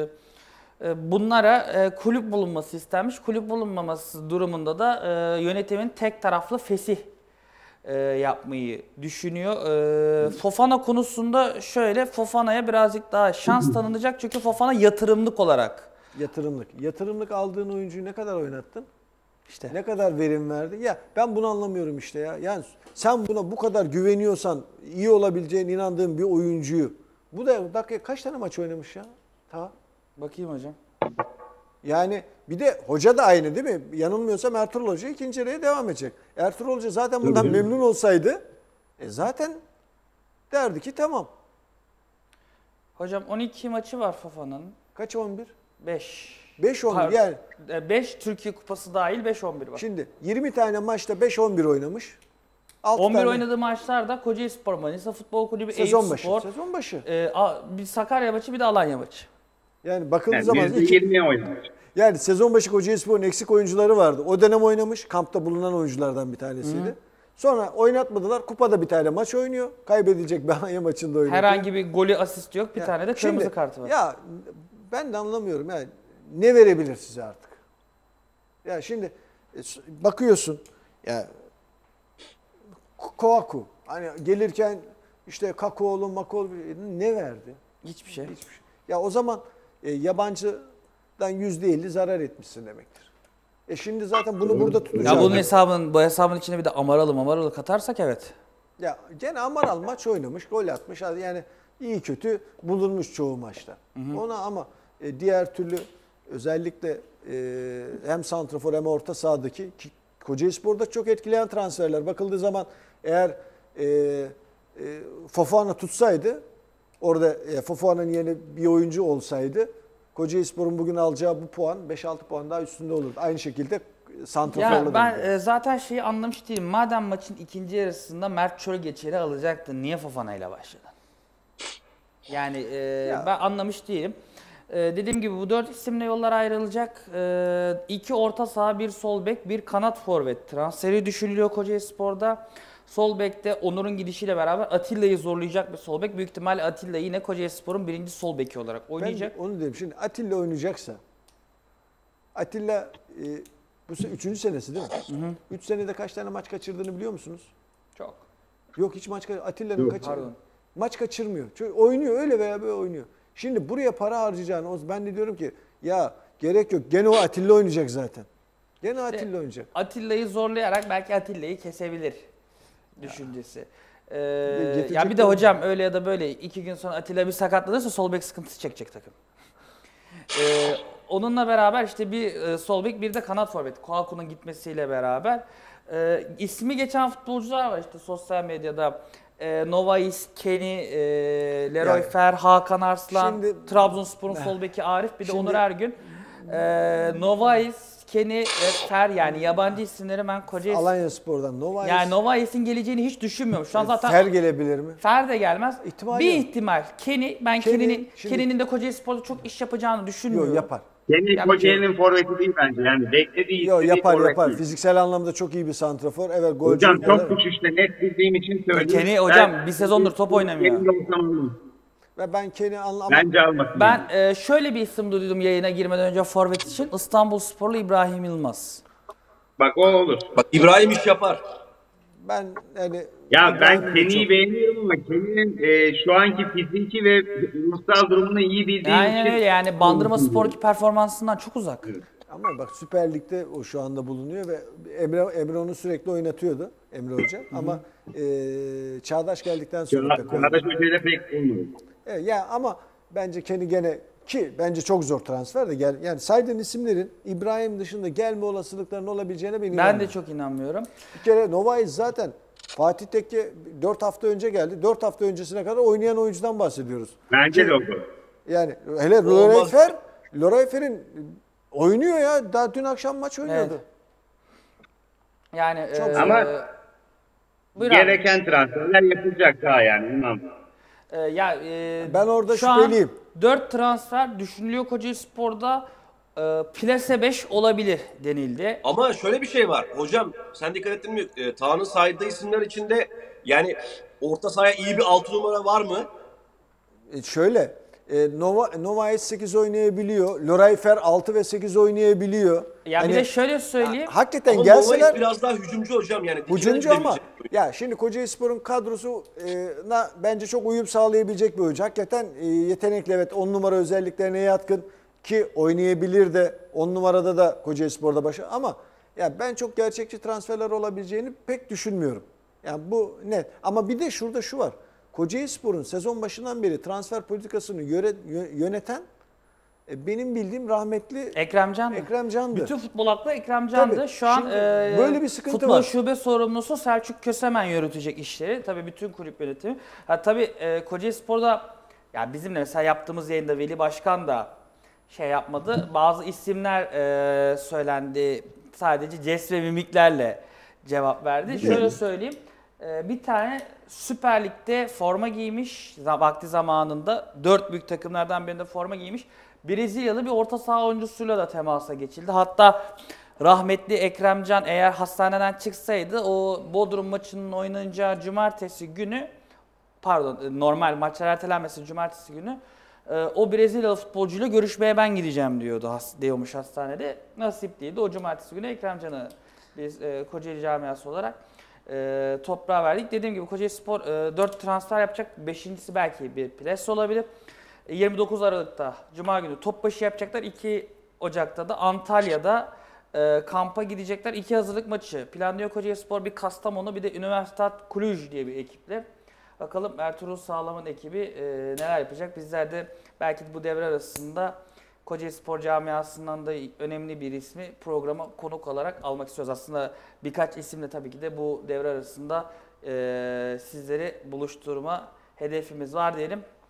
e, bunlara e, kulüp bulunması istenmiş. Kulüp bulunmaması durumunda da e, yönetimin tek taraflı fesih e, yapmayı düşünüyor. E, Fofana konusunda şöyle, Fofana'ya birazcık daha şans tanınacak çünkü Fofana yatırımlık olarak. Yatırımlık. Yatırımlık aldığın oyuncuyu ne kadar oynattın? İşte. Ne kadar verim verdi? Ya ben bunu anlamıyorum işte ya. Yani sen buna bu kadar güveniyorsan, iyi olabileceğine inandığın bir oyuncuyu. Bu da dakika kaç tane maç oynamış ya? Ta. Bakayım hocam. Yani bir de hoca da aynı değil mi? Yanılmıyorsam Ertuğrul Hoca ikinci yarıya devam edecek. Ertuğrul Hoca zaten bundan Tabii. memnun olsaydı e zaten derdi ki tamam. Hocam on iki maçı var Fofana'nın. Kaç on bir? beş. beş on bir yani. beş Türkiye Kupası dahil beş on bir var. Şimdi yirmi tane maçta beş on bir oynamış. altı on bir tane oynadığı maçlarda Kocaelispor, Manisa Futbol Kulübü, sezon başı. Eyüpspor, Sezon başı. e, a- bir Sakarya maçı, bir de Alanya maçı. Yani bakıldığı Yani zaman yüzde iki, yirmiye oynamış. yani sezon başı Kocaelispor'un eksik oyuncuları vardı. O dönem oynamış. Kampta bulunan oyunculardan bir tanesiydi. Sonra oynatmadılar. Kupada bir tane maç oynuyor. Kaybedilecek bir Alanya maçında oynuyor. Herhangi bir golü, asisti yok. Bir Ya, tane de kırmızı şimdi, kartı var. Ya ben de anlamıyorum yani ne verebilir size artık? Ya şimdi e, s- bakıyorsun ya Kouakou hani gelirken işte Kakaoğlu, Makoğlu ne verdi? Hiçbir şey. Hiçbir şey. Ya o zaman e, yabancıdan yüzde elli zarar etmişsin demektir. E şimdi zaten bunu burada tutacağız. Ya bunun hesabının, bu hesabın içine bir de Amaralı Mamaralı katarsak evet. Ya gene Amaral maç oynamış, gol atmış. Yani iyi kötü bulunmuş çoğu maçta. Ona ama e, diğer türlü özellikle e, hem santrafor hem orta sahadaki ki Kocaelispor'da çok etkileyen transferler. Bakıldığı zaman eğer e, e, Fofana tutsaydı orada e, Fofana'nın yerine bir oyuncu olsaydı Kocaelispor'un bugün alacağı bu puan beş altı puan daha üstünde olurdu. Aynı şekilde santraforla Ya da ben öyle. e, zaten şeyi anlamış değilim. Madem maçın ikinci yarısında Mert Çölgeçer'i alacaktın, niye Fofana ile başladın? Yani e, Ya. ben anlamış değilim. E, dediğim gibi bu dört isimle yollar ayrılacak. E, iki orta saha, bir sol bek, bir kanat forvet transferi düşünülüyor Kocaelispor'da. Sol bekte Onur'un gidişiyle beraber Atilla'yı zorlayacak bir sol bek. Büyük ihtimalle Atilla yine Kocaelispor'un birinci sol beki olarak oynayacak. Ben onu dedim. Şimdi Atilla oynayacaksa Atilla e, bu se- üçüncü senesi değil mi? Üç senede kaç tane maç kaçırdığını biliyor musunuz? Çok. Yok hiç maç Atilla'nın Yok. kaçır. Pardon. Maç kaçırmıyor. Çünkü oynuyor öyle veya böyle oynuyor. Şimdi buraya para harcayacağını o- ben de diyorum ki ya gerek yok. Gene o Atilla oynayacak zaten. Gene Atilla oynayacak. Atilla'yı zorlayarak belki Atilla'yı kesebilir düşüncesi. Ee, getirecek ya bir de de- hocam öyle ya da böyle iki gün sonra Atilla bir sakatlanırsa sol bek sıkıntısı çekecek takım. Ee, onunla beraber işte bir e, sol bek bir de kanat forvet. Kouakou'nun gitmesiyle beraber e, ismi geçen futbolcular var işte sosyal medyada. E, Novais, Kenny, e, Leroy Yani- Fer, Hakan Arslan, Şimdi- Trabzonspor'un sol beki Arif, bir de Şimdi- Onur Ergün. E, Novais, Kenny ve Fer yani yabancı isimleri ben Kocaeli... Alanya Spor'dan Novais. Yani Novais'in geleceğini hiç düşünmüyorum. Şu an zaten Fer gelebilir mi? Fer de gelmez. İhtimal bir yok. ihtimal. Kenny, ben Kenny, Kenny'nin şimdi- Kenny'nin de Kocaelispor'da çok iş yapacağını düşünmüyorum. Yok yapar. Kendi Ya- Kocaeli'nin forveti değil bence. Yani beklediği Yok istediği yapar forvet yapar. değil. Fiziksel anlamda çok iyi bir santrafor. Evet golcü. Hocam çok Evet. düşüşte net bildiğim için söyleyeyim. Kenny hocam Ben- bir sezondur top oynamıyor. Kenny olsam olmaz. Ve ben Kenny anlamam. Bence almasın. Ben e, şöyle bir isim duydum yayına girmeden önce forvet için. İstanbulsporlu İbrahim Yılmaz. Bak o olur. Bak İbrahim iş yapar. Ben yani Ya İbrahim'i ben de Kenny'yi çok- beğeniyorum ama Kenny'nin e, şu anki fiziki ve ruhsal durumunu iyi bildiğim Aynen için... öyle yani Bandırma Spor'ki performansından çok uzak. Ama bak Süper Lig'de o şu anda bulunuyor ve Emre Emre onu sürekli oynatıyordu Emre Hoca. Ama e, Çağdaş geldikten sonra pek Çağdaş olmadı. Hoca'yla pek olmuyor. Evet, ya ama bence Kenny gene ki bence çok zor transfer de gel yani saydığın isimlerin İbrahim dışında gelme olasılıklarının olabileceğine ben Ben inanmıyorum. de çok inanmıyorum. Bir kere Novais zaten Fatih Tekke dört hafta önce geldi. dört hafta öncesine kadar oynayan oyuncudan bahsediyoruz. Bence de olur. Yani hele Leroy Fer, Leroy Fer'in oynuyor ya. Daha dün akşam maç oynuyordu. Evet. Yani Çok e, zor. Ama buyur abi. gereken transferler yapılacak daha yani. İnan. E, ya e, Ben orada şu an şüpheliyim. dört transfer düşünülüyor Kocaelispor'da. E, plase beş olabilir denildi. Ama şöyle bir şey var. Hocam sen dikkat ettin mi? E, Taha'nın saydığı isimler içinde yani orta sahaya iyi bir altı numara var mı? E şöyle e, Nova Novais sekiz oynayabiliyor. Leroy Fer altı ve sekiz oynayabiliyor. Ya Hani, bir de şöyle söyleyeyim. hakikaten Ama gelseler Novais biraz daha hücumcu hocam yani. dikine hücumcu ama gidebilecek. ya şimdi Kocaelispor'un kadrosuna bence çok uyum sağlayabilecek bir oyuncu. Hakikaten e, yetenekli evet on numara özelliklerine yatkın ki oynayabilir de on numarada da Kocaelispor'da başı ama ya ben çok gerçekçi transferler olabileceğini pek düşünmüyorum. Yani bu net. Ama bir de şurada şu var. Kocaelispor'un sezon başından beri transfer politikasını yöre- yö- yöneten e, benim bildiğim rahmetli Ekrem Can'dı. Ekrem Can'dı. Bütün futbol aklı Ekrem Can'dı. Tabii. Şu an Şimdi e, böyle bir sıkıntı futbol var. şube sorumlusu Selçuk Kösemen yürütecek işleri. Tabii bütün kulüp yönetimi. Ha tabii e, Kocaelispor'da ya bizimle mesela yaptığımız yayında Veli Başkan da şey yapmadı. Bazı isimler e, söylendi. Sadece jest ve mimiklerle cevap verdi. Şöyle söyleyeyim. E, bir tane Süper Lig'de forma giymiş. Vakti zamanında dört büyük takımlardan birinde forma giymiş. Brezilyalı bir orta saha oyuncusuyla da temasa geçildi. Hatta rahmetli Ekremcan eğer hastaneden çıksaydı o Bodrum maçının oynanacağı cumartesi günü pardon normal maçlar ertelenmesi cumartesi günü e, o Brezilyalı futbolcuyla görüşmeye ben gideceğim diyordu has, diyormuş hastanede. Nasip değildi. O cumartesi günü Ekremcan'ı biz e, Kocaeli camiası olarak e, toprağa verdik. Dediğim gibi Kocaelispor e, dört transfer yapacak. beşincisi belki bir pres olabilir. yirmi dokuz Aralık'ta Cuma günü Topbaşı yapacaklar. iki Ocak'ta da Antalya'da e, kampa gidecekler. İki hazırlık maçı planlıyor Kocaelispor. Bir Kastamonu bir de Üniversitat Cluj diye bir ekiple. Bakalım Ertuğrul Sağlam'ın ekibi e, neler yapacak. Bizler de belki bu devre arasında Kocaelispor camiasından da önemli bir ismi programa konuk olarak almak istiyoruz. Aslında birkaç isimle tabii ki de bu devre arasında e, sizleri buluşturma hedefimiz var diyelim.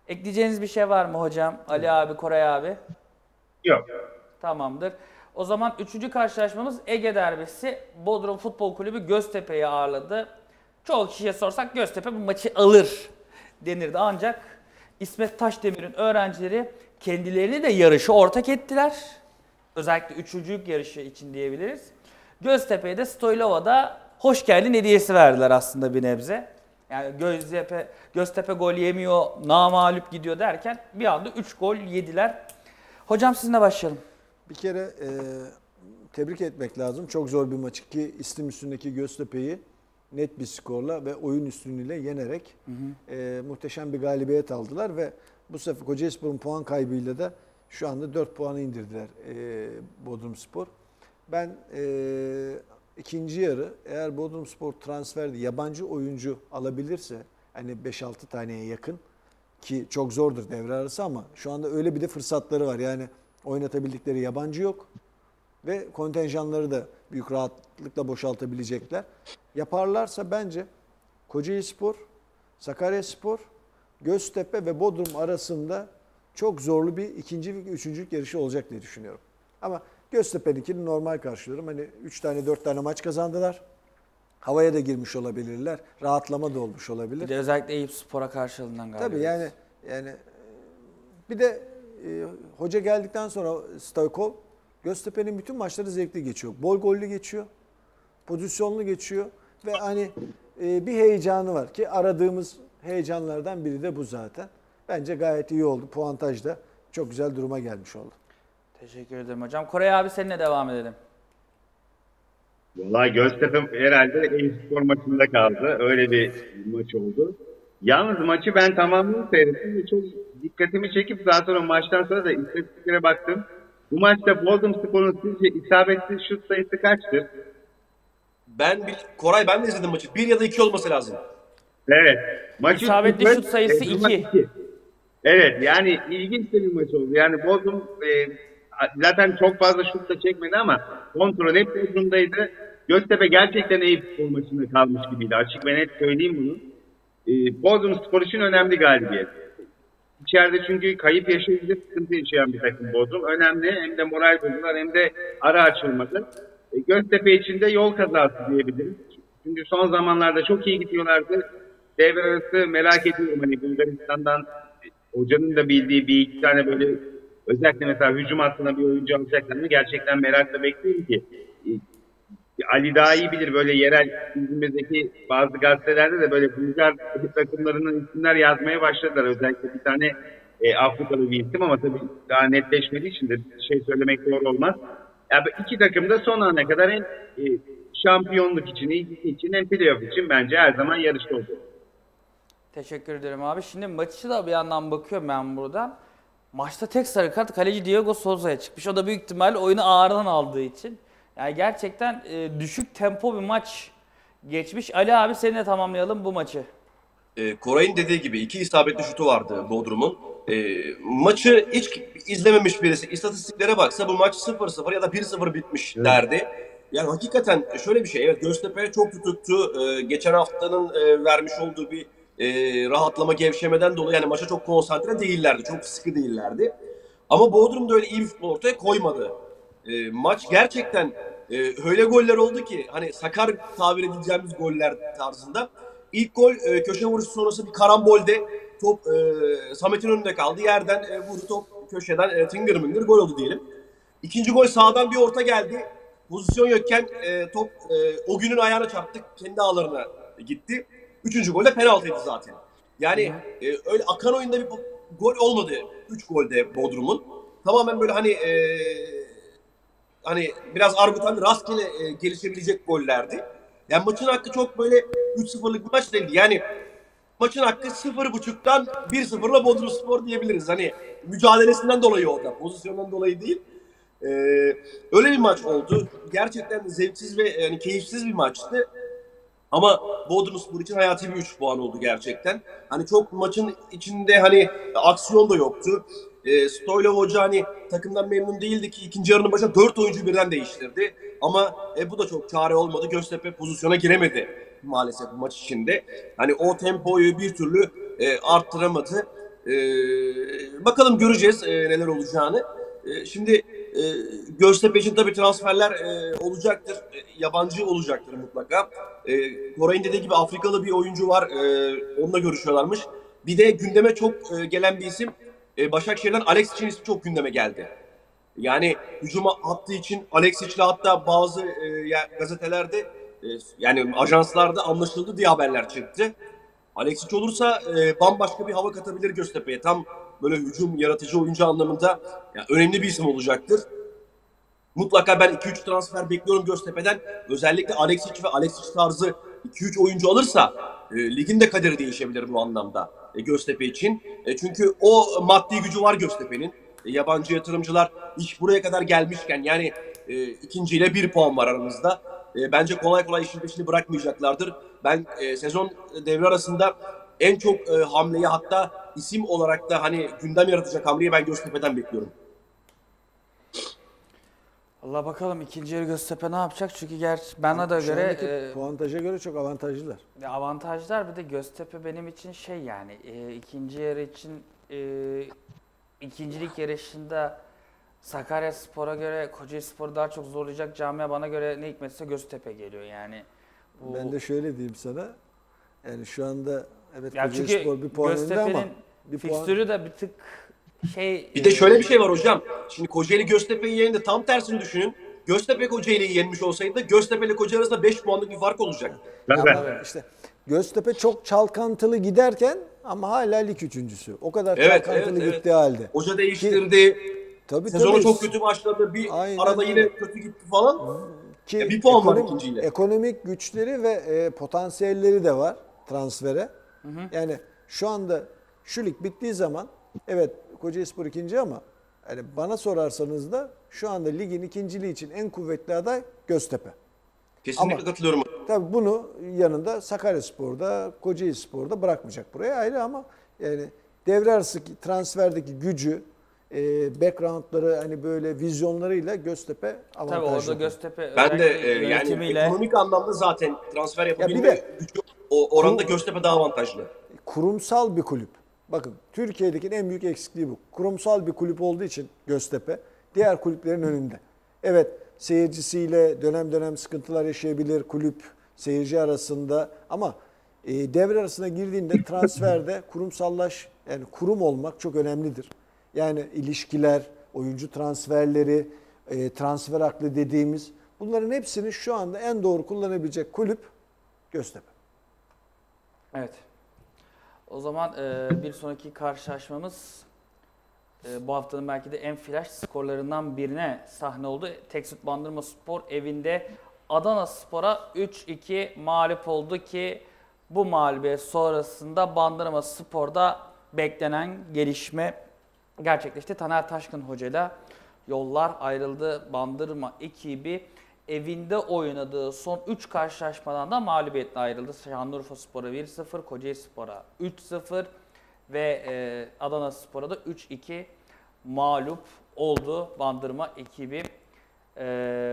Ekleyeceğiniz bir şey var mı hocam? Ali abi, Koray abi? Yok. Tamamdır. O zaman üçüncü karşılaşmamız Ege derbisi. Bodrum Futbol Kulübü Göztepe'yi ağırladı. Çoğu kişiye sorsak Göztepe bu maçı alır denirdi. Ancak İsmet Taşdemir'in öğrencileri kendilerini de yarışı ortak ettiler. Özellikle üçüncülük yarışı için diyebiliriz. Göztepe'ye de Stoylova'da hoş geldin hediyesi verdiler aslında bir nebze. Yani Göztepe, Göztepe gol yemiyor, namağlup gidiyor derken bir anda üç gol yediler. Hocam sizinle başlayalım. Bir kere e, tebrik etmek lazım. Çok zor bir maç ki istim üstündeki Göztepe'yi net bir skorla ve oyun üstünlüğüyle yenerek hı hı. E, muhteşem bir galibiyet aldılar ve bu sefer Kocaelispor'un puan kaybıyla da şu anda dört puanı indirdiler e, Bodrumspor. Ben e, ikinci yarı eğer Bodrumspor transferde yabancı oyuncu alabilirse hani beş altı taneye yakın ki çok zordur devre arası ama şu anda öyle bir de fırsatları var. Yani oynatabildikleri yabancı yok ve kontenjanları da büyük rahatlıkla boşaltabilecekler. Yaparlarsa bence Kocaelispor, Sakaryaspor, Göztepe ve Bodrum arasında çok zorlu bir ikinci ve üçüncülük yarışı olacak diye düşünüyorum. Ama Göztepe'ninkini normal karşılıyorum. Hani üç tane dört tane maç kazandılar. Havaya da girmiş olabilirler. Rahatlama da olmuş olabilir. Bir de özellikle Eyüpspor'a karşılığından galiba. Tabii yani yani bir de e, hoca geldikten sonra Stoykov Göztepe'nin bütün maçları zevkli geçiyor. Bol gollü geçiyor. Pozisyonlu geçiyor ve hani e, bir heyecanı var ki aradığımız heyecanlardan biri de bu zaten. Bence gayet iyi oldu. Puantaj da çok güzel duruma gelmiş oldu. Teşekkür ederim hocam. Koray abi seninle devam edelim. Vallahi Göztepe herhalde Eyüpspor maçında kaldı. Öyle bir maç oldu. Yalnız maçı ben tamamını seyrettim ve çok dikkatimi çekip daha sonra maçtan sonra da istatistiklere baktım. Bu maçta Bodrumspor'un sizce isabetli şut sayısı kaçtır? Ben bir, Koray ben de izledim maçı. Bir ya da iki olması lazım. Evet. Maç İsabetli şut sayısı iki. Evet yani ilginç bir maç oldu. Yani Bodrum e, zaten çok fazla şut da çekmedi ama kontrol hep Bodrum'daydı. Göztepe gerçekten Eyüpspor maçında kalmış gibiydi. Açık ve net söyleyeyim bunu. E, Bodrumspor için önemli galibiyet. İçeride çünkü kayıp yaşayınca sıkıntı yaşayan bir takım Bodrum. Önemli hem de moral bozdular hem de ara açılmadı. E, Göztepe için de yol kazası diyebiliriz. Çünkü son zamanlarda çok iyi gidiyorlardı. Devre arası merak ediyorum hani Bulgaristan'dan hocanın da bildiği bir iki tane böyle özellikle mesela hücum hattına bir oyuncu alacaklarını gerçekten merakla bekliyorum ki Ali daha iyi bilir böyle yerel İzmir'deki bazı gazetelerde de böyle Bulgar takımlarının isimler yazmaya başladılar. Özellikle bir tane e, Afrikalı bir isim ama tabii daha netleşmediği için de şey söylemek doğru olmaz. Yani iki takım da son ana kadar hem e, şampiyonluk için, ilgisi için hem playoff için bence her zaman yarışta oldu. Teşekkür ederim abi. Şimdi maçı da bir yandan bakıyorum ben buradan. Maçta tek sarı kart kaleci Diego Souza'ya çıkmış. O da büyük ihtimalle oyunu ağırdan aldığı için. Yani gerçekten e, düşük tempo bir maç geçmiş. Ali abi seninle tamamlayalım bu maçı. E, Koray'ın dediği gibi iki isabetli şutu vardı Bodrum'un. E, maçı hiç izlememiş birisi istatistiklere baksa bu maç sıfır sıfır ya da bir sıfır bitmiş evet. derdi. Yani hakikaten şöyle bir şey. Evet Göztepe çok tutuktu. E, geçen haftanın e, vermiş olduğu bir e, rahatlama gevşemeden dolayı yani maça çok konsantre değillerdi. Çok sıkı değillerdi. Ama Bodrum da öyle iyi bir futbol ortaya koymadı. E, maç gerçekten e, öyle goller oldu ki hani sakar tabir edeceğimiz goller tarzında. İlk gol e, köşe vuruşu sonrası bir karambolde top e, Samet'in önünde kaldı. Yerden e, vurdu top köşeden e, tıngır mıngır gol oldu diyelim. İkinci gol sağdan bir orta geldi. Pozisyon yokken e, top e, o günün ayağına çarptı. Kendi ağlarına gitti. Üçüncü gol de penaltıydı zaten. Yani e, öyle akan oyunda bir gol olmadı. Üç golde Bodrum'un. Tamamen böyle hani e, hani biraz arbutan rastgele e, gelişebilecek gollerdi. Yani maçın hakkı çok böyle üç sıfırlık bir maç değildi. Yani maçın hakkı sıfır buçuktan bir sıfırla Bodrumspor diyebiliriz. Hani mücadelesinden dolayı o da. Pozisyondan dolayı değil. Ee, öyle bir maç oldu. Gerçekten zevksiz ve yani keyifsiz bir maçtı. Ama Bodrumspor için hayati bir üç puan oldu gerçekten. Hani çok maçın içinde hani aksiyon da yoktu. E, Stoylov Hoca hani takımdan memnun değildi ki ikinci yarının başına dört oyuncu birden değiştirdi. Ama e, bu da çok çare olmadı. Göztepe pozisyona giremedi maalesef maç içinde. Hani o tempoyu bir türlü e, arttıramadı. E, bakalım göreceğiz e, neler olacağını. E, şimdi e, Göztepe için tabii transferler e, olacaktır. E, yabancı olacaktır mutlaka. E, Koray'ın dediği gibi Afrikalı bir oyuncu var. E, onunla görüşüyorlarmış. Bir de gündeme çok e, gelen bir isim. E, Başakşehir'den Alex için ismi çok gündeme geldi. Yani hücuma attığı için Alexic'le hatta bazı e, ya, gazetelerde e, yani ajanslarda anlaşıldı diye haberler çıktı. Alexic olursa e, bambaşka bir hava katabilir Göztepe'ye. Tam böyle hücum yaratıcı oyuncu anlamında ya, önemli bir isim olacaktır. Mutlaka ben iki üç transfer bekliyorum Göztepe'den. Özellikle Alexic ve Alexic tarzı iki üç oyuncu alırsa e, ligin de kaderi değişebilir bu anlamda e, Göztepe için. E, çünkü o maddi gücü var Göztepe'nin. E, yabancı yatırımcılar iş buraya kadar gelmişken yani e, ikinciyle bir puan var aramızda. E, bence kolay kolay işin peşini bırakmayacaklardır. Ben e, sezon devre arasında en çok e, hamleyi hatta isim olarak da hani gündem yaratacak hamleyi ben Göztepe'den bekliyorum. Allah bakalım ikinci yarı Göztepe ne yapacak? Çünkü gerçi bana da Şu göre andaki e, puantaja göre çok avantajlılar. ya avantajlar, bir de Göztepe benim için şey yani e, ikinci yarı için e, ikincilik yarışında Sakaryaspor'a göre Kocaelispor'u daha çok zorlayacak camia bana göre ne hikmetse Göztepe geliyor yani. Bu, Ben de şöyle diyeyim sana. Yani şu anda evet ya çünkü Kocaelispor bir puan önde ama Göztepe'nin bir puan fikstürü de bir tık şey. Bir de şöyle bir şey var hocam. Şimdi Kocaeli Göztepe'yi yeninde tam tersini düşünün. Göztepe Kocaeli'yi yenmiş olsaydı Göztepe ile Kocaeli arasında beş puanlık bir fark olacak. Ya Tabii. bak işte Göztepe çok çalkantılı giderken ama hala lig üçüncüsü. O kadar Evet, çalkantılı evet, evet. gittiği halde. Hoca değiştirdi. Tabii Sezonu tabii. çok kötü başladı. Bir Aynen arada öyle. yine kötü gitti falan. Ki Ya bir puan var ekonom- ikinciyle. Ekonomik güçleri ve e, potansiyelleri de var transfere. Yani şu anda şu lig bittiği zaman evet Kocaelispor ikinci ama yani bana sorarsanız da şu anda ligin ikinciliği için en kuvvetli aday Göztepe. Kesinlikle Ama- katılıyorum. Tabii bunu yanında Sakaryaspor'da, Kocaelispor'da bırakmayacak buraya ayrı ama yani devre arası transferdeki gücü, e, backgroundları hani böyle vizyonlarıyla Göztepe Tabii avantajlı. orada Göztepe Ben de özellikle e, yani yönetimiyle ekonomik anlamda zaten transfer yapabilme de- gücü o oranda Kur- Göztepe daha avantajlı. Kurumsal bir kulüp. Bakın Türkiye'deki en büyük eksikliği bu. Kurumsal bir kulüp olduğu için Göztepe diğer kulüplerin önünde. Evet seyircisiyle dönem dönem sıkıntılar yaşayabilir kulüp seyirci arasında ama e, devre arasına girdiğinde transferde kurumsallaş yani kurum olmak çok önemlidir. Yani ilişkiler, oyuncu transferleri, e, transfer aklı dediğimiz bunların hepsini şu anda en doğru kullanabilecek kulüp Göztepe. evet. O zaman e, bir sonraki karşılaşmamız e, bu haftanın belki de en flash skorlarından birine sahne oldu. Teksut Bandırmaspor evinde Adanaspor'a üç iki mağlup oldu ki bu mağlubiyet sonrasında Bandırmaspor'da beklenen gelişme gerçekleşti. Taner Taşkın hocayla yollar ayrıldı. Bandırma ekibi evinde oynadığı son üç karşılaşmadan da mağlubiyetle ayrıldı. Şanlıurfaspor'a bir sıfır, Kocaelispor'a üç sıfır ve e, Adanaspor'a da üç iki mağlup oldu Bandırma ekibi. E,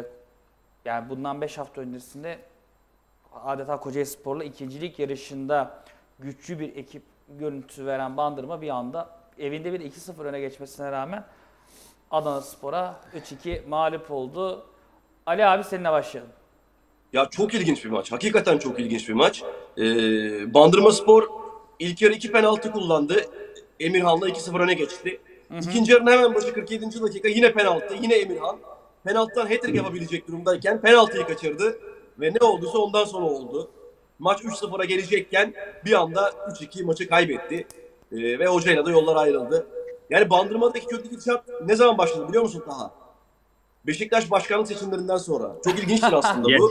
yani bundan beş hafta öncesinde adeta Kocaelispor'la ikincilik yarışında güçlü bir ekip görüntüsü veren Bandırma bir anda evinde bir iki sıfır öne geçmesine rağmen Adanaspor'a üç iki mağlup oldu. Ali abi seninle başlayalım. Ya çok ilginç bir maç. Hakikaten çok ilginç bir maç. Ee, Bandırmaspor ilk yarı iki penaltı kullandı. Emirhan'la iki sıfır öne geçti. Hı hı. İkinci yarının hemen başı kırk yedinci dakika yine penaltı. Yine Emirhan. Penaltıdan hat-trick yapabilecek durumdayken penaltıyı kaçırdı. Ve ne olduysa ondan sonra oldu. Maç üç sıfıra gelecekken bir anda üç iki maçı kaybetti. Ee, ve hocayla da yollar ayrıldı. Yani Bandırma'daki kötü gidişat ne zaman başladı biliyor musun Taha? Beşiktaş başkanlık seçimlerinden sonra. Çok ilginçtir aslında bu.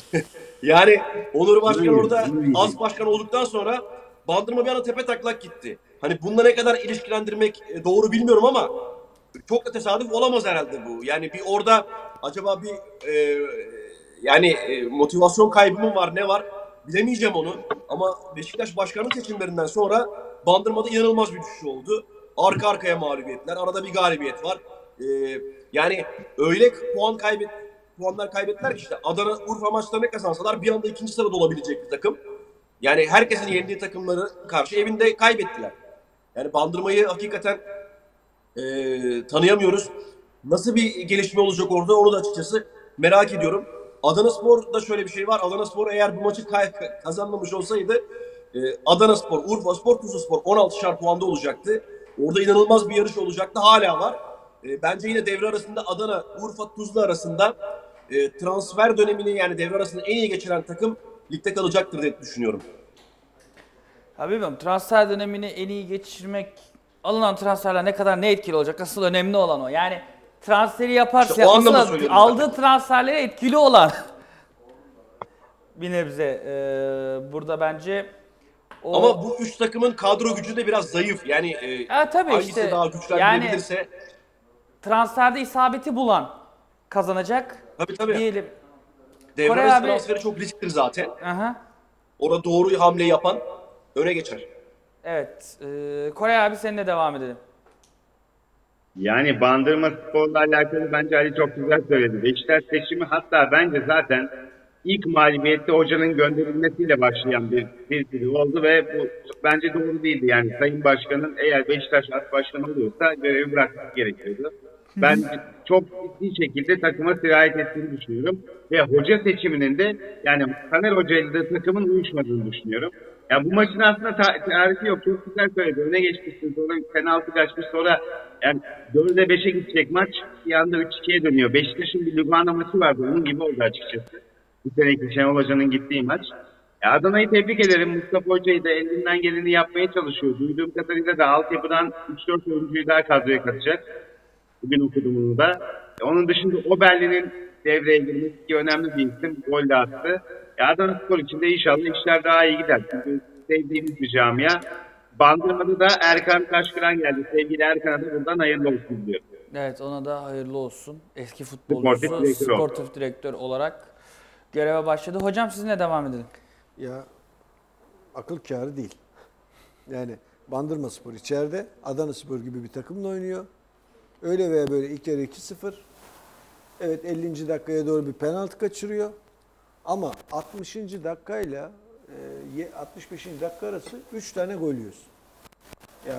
Yani Onur Başkan orada az başkan olduktan sonra Bandırma bir anda tepe taklak gitti. Hani bununla ne kadar ilişkilendirmek doğru bilmiyorum ama çok da tesadüf olamaz herhalde bu. Yani bir orada acaba bir e, yani e, motivasyon kaybı mı var ne var bilemeyeceğim onu. Ama Beşiktaş başkanlık seçimlerinden sonra Bandırma'da inanılmaz bir düşüş oldu. Arka arkaya mağlubiyetler. Arada bir galibiyet var. Ee, yani öyle puan kaybet puanlar kaybettiler ki işte Adana Urfa maçlarını kazansalar bir anda ikinci sırada olabilecek bir takım. Yani herkesin yendiği takımları karşı evinde kaybettiler. Yani Bandırma'yı hakikaten e, tanıyamıyoruz. Nasıl bir gelişme olacak orada onu da açıkçası merak ediyorum. Adanaspor'da şöyle bir şey var. Adanaspor eğer bu maçı kazanmamış olsaydı e, Adanaspor, Urfaspor, Tuzlaspor on altışar puanda olacaktı. Orada inanılmaz bir yarış olacaktı. Hala var. E, bence yine devre arasında Adana, Urfa, Tuzla arasında e, transfer dönemini yani devre arasında en iyi geçiren takım ligde kalacaktır diye düşünüyorum. Ya bilmiyorum, transfer dönemini en iyi geçirmek, alınan transferler ne kadar ne etkili olacak, asıl önemli olan o. Yani transferi yaparsa İşte o anlamda asıl söylüyorum aldığı ben. transferlere etkili olan bir nebze e, burada bence o... Ama bu üç takımın kadro gücü de biraz zayıf. Yani e, Ha, tabii hangisi işte, daha güçlendirebilirse. yani transferde isabeti bulan kazanacak Tabii tabii. diyelim. Devre Kore arası abi- transferi çok riskli zaten. Aha. Orada doğru hamle yapan öne geçer. Evet. E, Kore abi seninle devam edelim. Yani Bandırma Spor'la alakalı bence Ali çok güzel söyledi. Beşiktaş seçimi hatta bence zaten ilk mağlubiyette hocanın gönderilmesiyle başlayan bir silsile oldu ve bu bence doğru değildi. Yani Sayın Başkan'ın eğer Beşiktaş As Başkanı oluyorsa görevi bırakması gerekiyordu. Ben çok ciddi şekilde takıma sirayet ettiğini düşünüyorum. Ve hoca seçiminin de yani Taner Hoca ile de takımın uyuşmadığını düşünüyorum. Ya bu maçın aslında ta- tarifi yok. Çok güzel söyledi. Öne geçmişsin, sonra penaltı kaçmış, sonra yani dörde beşe gidecek maç bir anda üç ikiye dönüyor. Beşiktaş'ın bir Lugano maçı vardı. Onun gibi oldu açıkçası. Bu seneki Şenol Hoca'nın gittiği maç. Ya Adana'yı tebrik ederim. Mustafa Hoca'yı da elinden geleni yapmaya çalışıyor. Duyduğum kadarıyla da altyapıdan üç dört oyuncuyu daha kadroya katacak. Bugün okudum bunu da. E, Onun dışında Oberli'nin devreye girmesi ki önemli bir isim. Gol de attı. E, Adanaspor için de inşallah işler daha iyi gider. Çünkü sevdiğimiz bir camia. Bandırma'da da Erkan Taşkıran geldi. Sevgili Erkan'a da buradan hayırlı olsun diyor. Evet, ona da hayırlı olsun. Eski Sportif futbolcusu, direktör oldu. sportif direktör olarak göreve başladı. Hocam sizinle devam edelim. Ya akıl kârı değil. Yani Bandırmaspor içeride Adanaspor gibi bir takımla oynuyor. Öyle veya böyle ilk yarı iki sıfır. Evet, ellinci dakikaya doğru bir penaltı kaçırıyor. Ama altmışıncı dakikayla e, altmış beşinci dakika arası üç tane gol yiyorsun. Ya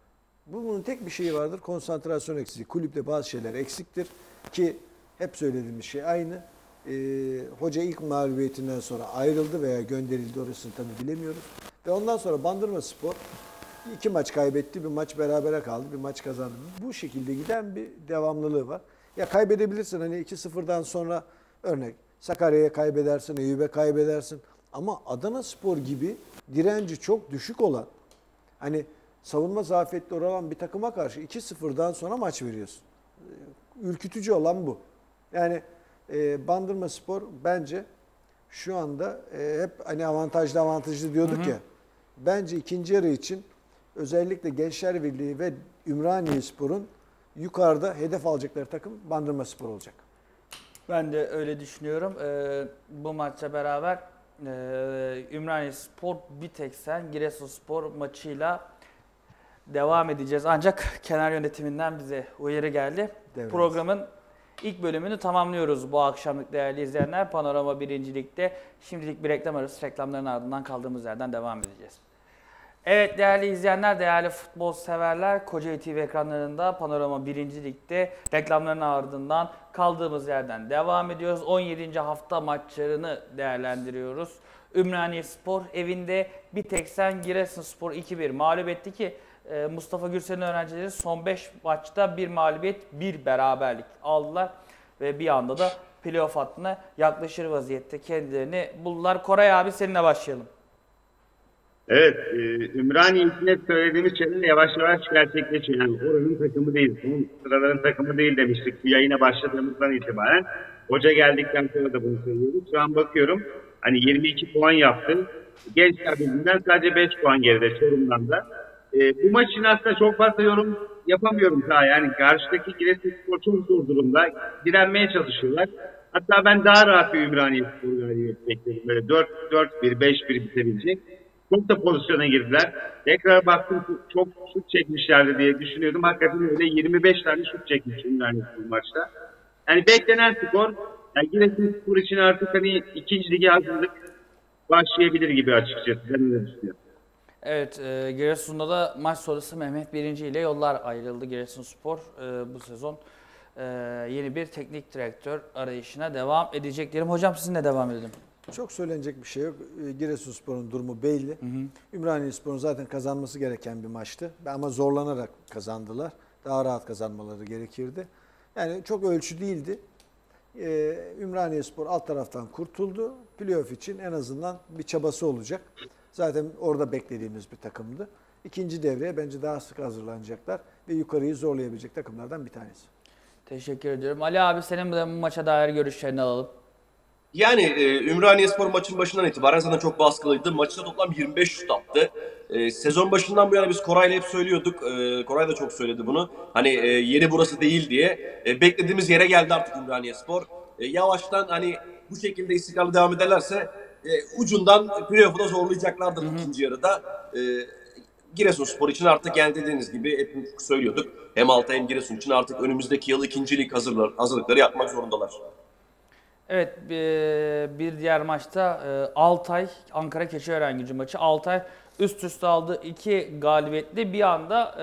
bu bunun tek bir şeyi vardır. Konsantrasyon eksikliği. Kulüpte bazı şeyler eksiktir ki hep söylediğimiz şey aynı. Ee, hoca ilk mağlubiyetinden sonra ayrıldı veya gönderildi, orasını tabii bilemiyoruz. Ve ondan sonra Bandırmaspor iki maç kaybetti, bir maç berabere kaldı, bir maç kazandı. Bu şekilde giden bir devamlılığı var. Ya kaybedebilirsin hani iki sıfırdan sonra, örnek Sakarya'ya kaybedersin, Eyüp'e kaybedersin. Ama Adanaspor gibi direnci çok düşük olan, hani savunma zafiyetleri olan bir takıma karşı iki sıfırdan sonra maç veriyorsun. Ürkütücü olan bu. Yani e, Bandırmaspor bence şu anda e, hep hani avantajlı avantajlı diyorduk hı hı. ya. Bence ikinci yarı için özellikle Gençler Birliği ve Ümraniyespor'un yukarıda hedef alacakları takım Bandırmaspor olacak. Ben de öyle düşünüyorum. Ee, bu maçla beraber e, Ümraniyespor bir tek sen Giresunspor maçıyla devam edeceğiz. Ancak kenar yönetiminden bize uyarı geldi. Evet. Programın ilk bölümünü tamamlıyoruz bu akşamlık değerli izleyenler. Panorama birincilikte. Şimdilik bir reklam arası. Reklamların ardından kaldığımız yerden devam edeceğiz. Evet değerli izleyenler, değerli futbol severler, Kocaeli T V ekranlarında Panorama birinci Lig'de reklamların ardından kaldığımız yerden devam ediyoruz. on yedinci hafta maçlarını değerlendiriyoruz. Ümraniyespor evinde bir tek sen Giresunspor iki bir mağlup etti ki Mustafa Gürsel'in öğrencileri son beş maçta bir mağlubiyet, bir beraberlik aldılar. Ve bir anda da playoff hattına yaklaşır vaziyette kendilerini buldular. Koray abi seninle başlayalım. Evet, e, Ümraniye için hep söylediğimiz şeyler yavaş yavaş gerçekleşiyor. Yani oranın takımı değil, son sıraların takımı değil demiştik bu yayına başladığımızdan itibaren. Hoca geldikten sonra da bunu söylüyoruz. Şu an bakıyorum, hani yirmi iki puan yaptı. Gençler Birliği'nden sadece beş puan geride, Çorum'dan da. E, bu maç için aslında çok fazla yorum yapamıyorum daha. Yani karşıdaki Giresunspor çok zor durumda. Direnmeye çalışıyorlar. Hatta ben daha rahat bir Ümraniyeспor galibiyet bekledim. Böyle dört dört bir, beş bir bitebilecek. Çok da pozisyona girdiler. Tekrar baktım çok şut çekmişlerdi diye düşünüyordum. Hakikaten öyle yirmi beş tane şut çekmiş Ümraniyeспor maçta. Yani beklenen skor, yani Giresunspor için artık hani ikinci lige hazırlık başlayabilir gibi açıkçası. Ben öyle düşünüyorum. Evet, e, Giresun'da da maç sonrası Mehmet Birinci ile yollar ayrıldı. Giresunspor e, bu sezon e, yeni bir teknik direktör arayışına devam edecek diyelim. Hocam sizinle devam edelim. Çok söylenecek bir şey yok. E, Giresunspor'un durumu belli. Hı hı. Ümraniyespor'un zaten kazanması gereken bir maçtı. Ama zorlanarak kazandılar. Daha rahat kazanmaları gerekirdi. Yani çok ölçü değildi. Ee, Ümraniyespor alt taraftan kurtuldu. Playoff için en azından bir çabası olacak. Zaten orada beklediğimiz bir takımdı. İkinci devreye bence daha sık hazırlanacaklar ve yukarıyı zorlayabilecek takımlardan bir tanesi. Teşekkür ediyorum. Ali abi senin de bu maça dair görüşlerini alalım. Yani e, Ümraniyespor maçın başından itibaren zaten çok baskılıydı. Maçta toplam yirmi beş şut attı. E, sezon başından bu yana biz Koray'la hep söylüyorduk. E, Koray da çok söyledi bunu. Hani e, yeri burası değil diye. E, beklediğimiz yere geldi artık Ümraniyespor. E, yavaştan hani bu şekilde istikrarlı devam ederlerse e, ucundan playoff'u da zorlayacaklardır ikinci yarıda. E, Giresunspor için artık yani dediğiniz gibi hep söylüyorduk. Hem Altay hem Giresun için artık önümüzdeki yıl ikincilik hazırlıkları yapmak zorundalar. Evet, bir diğer maçta Altay, Ankara Keçiören maçı. Altay üst üste aldığı iki galibiyetle bir anda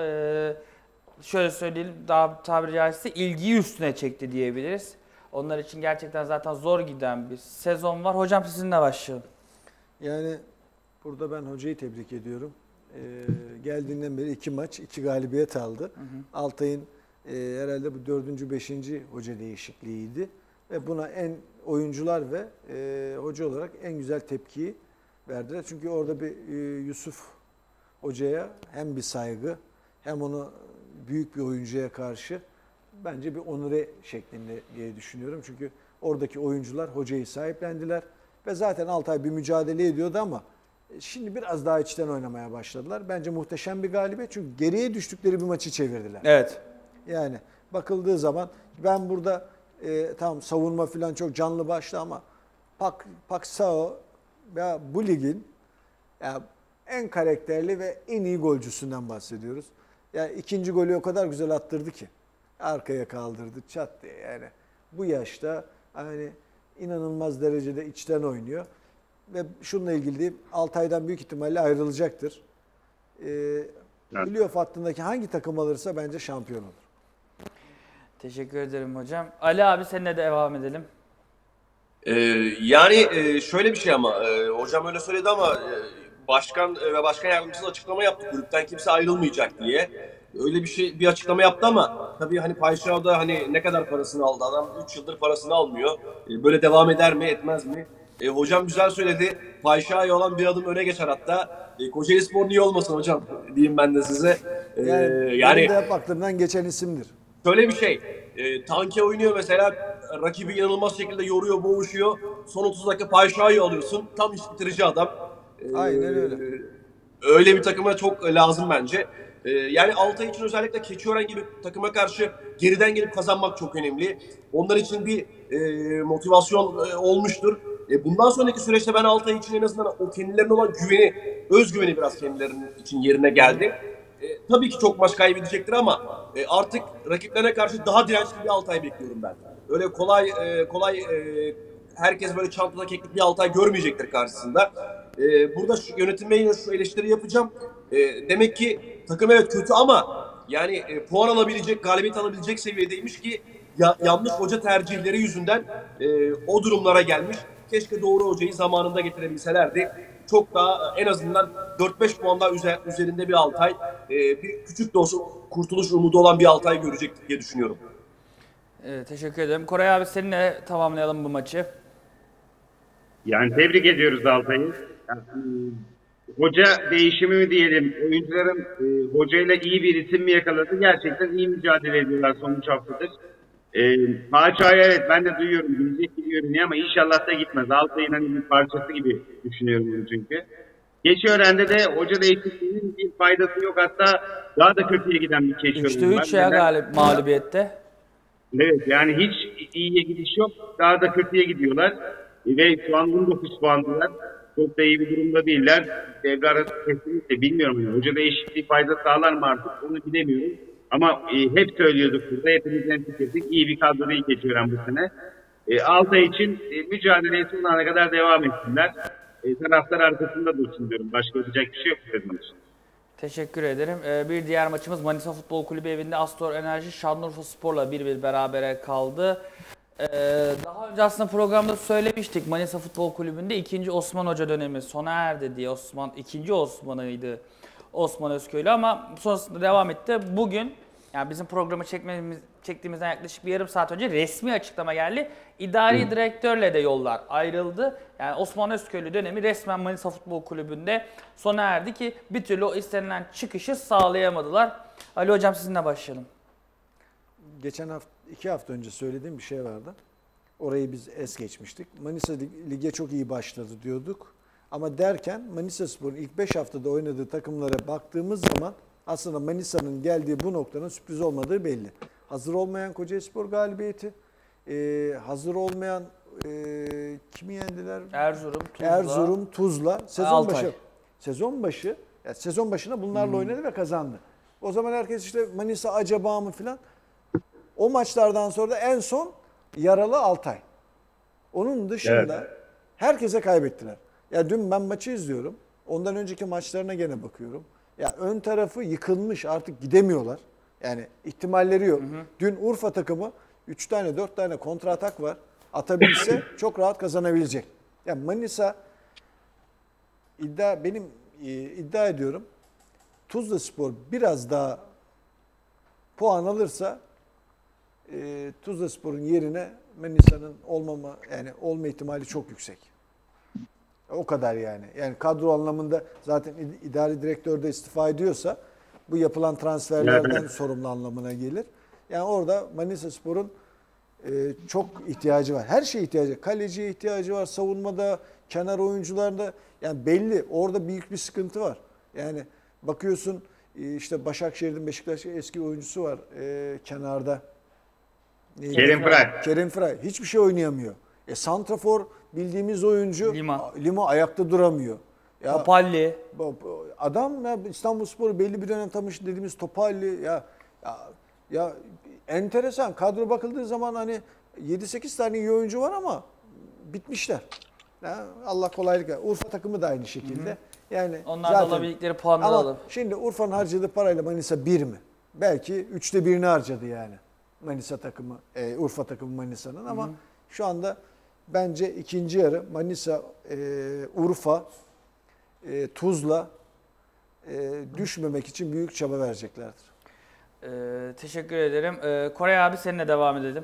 şöyle söyleyelim, daha tabiri caizse ilgiyi üstüne çekti diyebiliriz. Onlar için gerçekten zaten zor giden bir sezon var. Hocam sizinle başlayalım. Yani burada ben hocayı tebrik ediyorum. Ee, geldiğinden beri iki maç, iki galibiyet aldı. Altay'ın e, herhalde bu dördüncü, beşinci hoca değişikliğiydi. Ve buna en oyuncular ve e, hoca olarak en güzel tepkiyi verdiler. Çünkü orada bir e, Yusuf Hoca'ya hem bir saygı hem onu büyük bir oyuncuya karşı bence bir onure şeklinde diye düşünüyorum. Çünkü oradaki oyuncular hocayı sahiplendiler ve zaten Altay bir mücadele ediyordu ama şimdi biraz daha içten oynamaya başladılar. Bence muhteşem bir galibiyet çünkü geriye düştükleri bir maçı çevirdiler. Evet. Yani bakıldığı zaman ben burada E, tamam savunma falan çok canlı başlı ama Pak, Paksao ya bu ligin ya en karakterli ve en iyi golcüsünden bahsediyoruz. Yani ikinci golü o kadar güzel attırdı ki arkaya kaldırdı çat diye yani bu yaşta hani inanılmaz derecede içten oynuyor ve şununla ilgili diyeyim, Altay'dan büyük ihtimalle ayrılacaktır. E, Evet. Playoff hattındaki hangi takım alırsa bence şampiyon olur. Teşekkür ederim hocam. Ali abi seninle de devam edelim. Ee, yani e, şöyle bir şey ama e, hocam öyle söyledi ama e, başkan e, ve başkan yardımcısı açıklama yaptı. Kulüpten kimse ayrılmayacak diye. Öyle bir şey bir açıklama yaptı ama tabii hani Payşao da hani ne kadar parasını aldı adam üç yıldır parasını almıyor. E, böyle devam eder mi etmez mi? E, hocam güzel söyledi. Payşao'ya olan bir adım öne geçer hatta. E, Kocaelispor niye olmasın hocam diyeyim ben de size. E, Yani, yani benim de hep aklımdan geçen isimdir. Şöyle bir şey, e, Tanke oynuyor mesela, rakibi inanılmaz şekilde yoruyor, boğuşuyor. Son otuz dakika Payşao'yu alıyorsun, tam iş bitirici adam. E, Aynen öyle. Öyle bir takıma çok lazım bence. E, yani Altay için özellikle Keçiören gibi takıma karşı geriden gelip kazanmak çok önemli. Onlar için bir e, motivasyon e, olmuştur. E, bundan sonraki süreçte ben Altay için en azından o kendilerine olan güveni, özgüveni biraz kendilerinin için yerine geldi. E, tabii ki çok maç kaybedecektir ama e, artık rakiplerine karşı daha dirençli bir Altay bekliyorum ben. Öyle kolay e, kolay e, herkes böyle çantada keklik bir Altay görmeyecektir karşısında. E, burada şu yönetime yine şu eleştiri yapacağım. E, demek ki takım evet kötü ama yani e, puan alabilecek, galibiyet alabilecek seviyedeymiş ki ya, yanlış hoca tercihleri yüzünden e, o durumlara gelmiş. Keşke doğru hocayı zamanında getirebilselerdi. Çok daha en azından dört beş puan daha üzerinde bir Altay, bir küçük de olsa kurtuluş umudu olan bir Altay görecektik diye düşünüyorum. Evet, teşekkür ederim. Koray abi seninle tamamlayalım bu maçı. Yani tebrik ediyoruz Altay'ı. Yani, hoca değişimi mi diyelim, oyuncuların e, hocayla iyi bir isim mi yakaladı? Gerçekten iyi mücadele ediyorlar son üç haftadır. E, Paça'ya evet ben de duyuyorum, gidecek gibi görünüyor ama inşallah da gitmez. Altay'ın hani bir parçası gibi düşünüyorum bunu çünkü. Keçiören'de de hoca değişikliğinin bir faydası yok. Hatta daha da kötüye giden bir Keçiören var. üçte üç ya galip mağlubiyette. Evet yani hiç iyiye gidiş yok. Daha da kötüye gidiyorlar. Ve şu an on dokuz puandılar. Çok da iyi bir durumda değiller. Devre arası kesinlikle bilmiyorum. Yani. Hoca değişikliği fayda sağlar mı artık onu bilemiyorum. Ama e, hep söylüyorduk burada. Hepimizden fikirdik. İyi bir kadroyu Keçiören bu sene. E, Altay için e, mücadeleye sonuna kadar devam etsinler. e, taraftar arkasında dursun diyorum. Başka yapacak bir şey yok bu sezon için. Teşekkür ederim. Ee, bir diğer maçımız Manisa Futbol Kulübü evinde Astor Enerji Şanlıurfa Spor'la bir bir berabere kaldı. Ee, daha önce aslında programda söylemiştik, Manisa Futbol Kulübü'nde ikinci Osman Hoca dönemi sona erdi diye. Osman ikinci Osman'ıydı, Osman Özköylü, ama sonrasında devam etti. Bugün, yani bizim programı çekmemiz, çektiğimizden yaklaşık bir yarım saat önce resmi açıklama geldi. İdari Hı. direktörle de yollar ayrıldı. Yani Osman Özköylü dönemi resmen Manisa Futbol Kulübü'nde sona erdi ki bir türlü o istenilen çıkışı sağlayamadılar. Ali Hocam, sizinle başlayalım. Geçen hafta, iki hafta önce söylediğim bir şey vardı. Orayı biz es geçmiştik. Manisa Lig'e çok iyi başladı diyorduk. Ama derken Manisaspor'un ilk beş haftada oynadığı takımlara baktığımız zaman aslında Manisa'nın geldiği bu noktanın sürpriz olmadığı belli. Hazır olmayan Kocaelispor galibiyeti, e, hazır olmayan e, kimi yendiler? Erzurum, Tuzla. Erzurum, Tuzla. Sezon Altay. başı. Sezon başı. Yani sezon başına bunlarla hmm. oynadı ve kazandı. O zaman herkes işte Manisa acaba mı filan. O maçlardan sonra da en son yaralı Altay. Onun dışında evet. herkese kaybettiler. Ya dün ben maçı izliyorum. Ondan önceki maçlarına gene bakıyorum. Ya ön tarafı yıkılmış, artık gidemiyorlar. Yani ihtimalleri yok. Hı hı. Dün Urfa takımı üç tane dört tane kontra atak var. Atabilse çok rahat kazanabilecek. Yani Manisa iddia benim e, iddia ediyorum. Tuzlaspor biraz daha puan alırsa e, Tuzlaspor'un yerine Manisa'nın olmama yani olma ihtimali çok yüksek. O kadar yani. Yani kadro anlamında zaten idari direktör de istifa ediyorsa bu yapılan transferlerden sorumlu anlamına gelir. Yani orada Manisaspor'un e, çok ihtiyacı var. Her şeye ihtiyacı var. Kaleciye ihtiyacı var. Savunmada, kenar oyuncularda. Yani belli. Orada büyük bir sıkıntı var. Yani bakıyorsun işte Başakşehir'in Beşiktaş'ın eski oyuncusu var e, kenarda. Neydi? Kerim Fıray. Kerim Fıray. Hiçbir şey oynayamıyor. E santrafor bildiğimiz oyuncu Lima, Lima ayakta duramıyor. Ya, Topalli. Adam ya İstanbulspor'u belli bir dönem tanımış dediğimiz Topalli ya, ya ya enteresan. Kadro bakıldığı zaman hani yedi sekiz tane iyi oyuncu var ama bitmişler. Ya, Allah kolaylık versin. Urfa takımı da aynı şekilde. Hı hı. Yani onlar da alabildikleri puanları alıp. Şimdi Urfa'nın harcadığı parayla Manisa bir mi? Belki üçte birini harcadı yani. Manisa takımı, e, Urfa takımı Manisa'nın ama hı hı. şu anda bence ikinci yarı Manisa, e, Urfa, e, Tuzla e, düşmemek için büyük çaba vereceklerdir. Ee, teşekkür ederim. Ee, Koray abi, seninle devam edelim.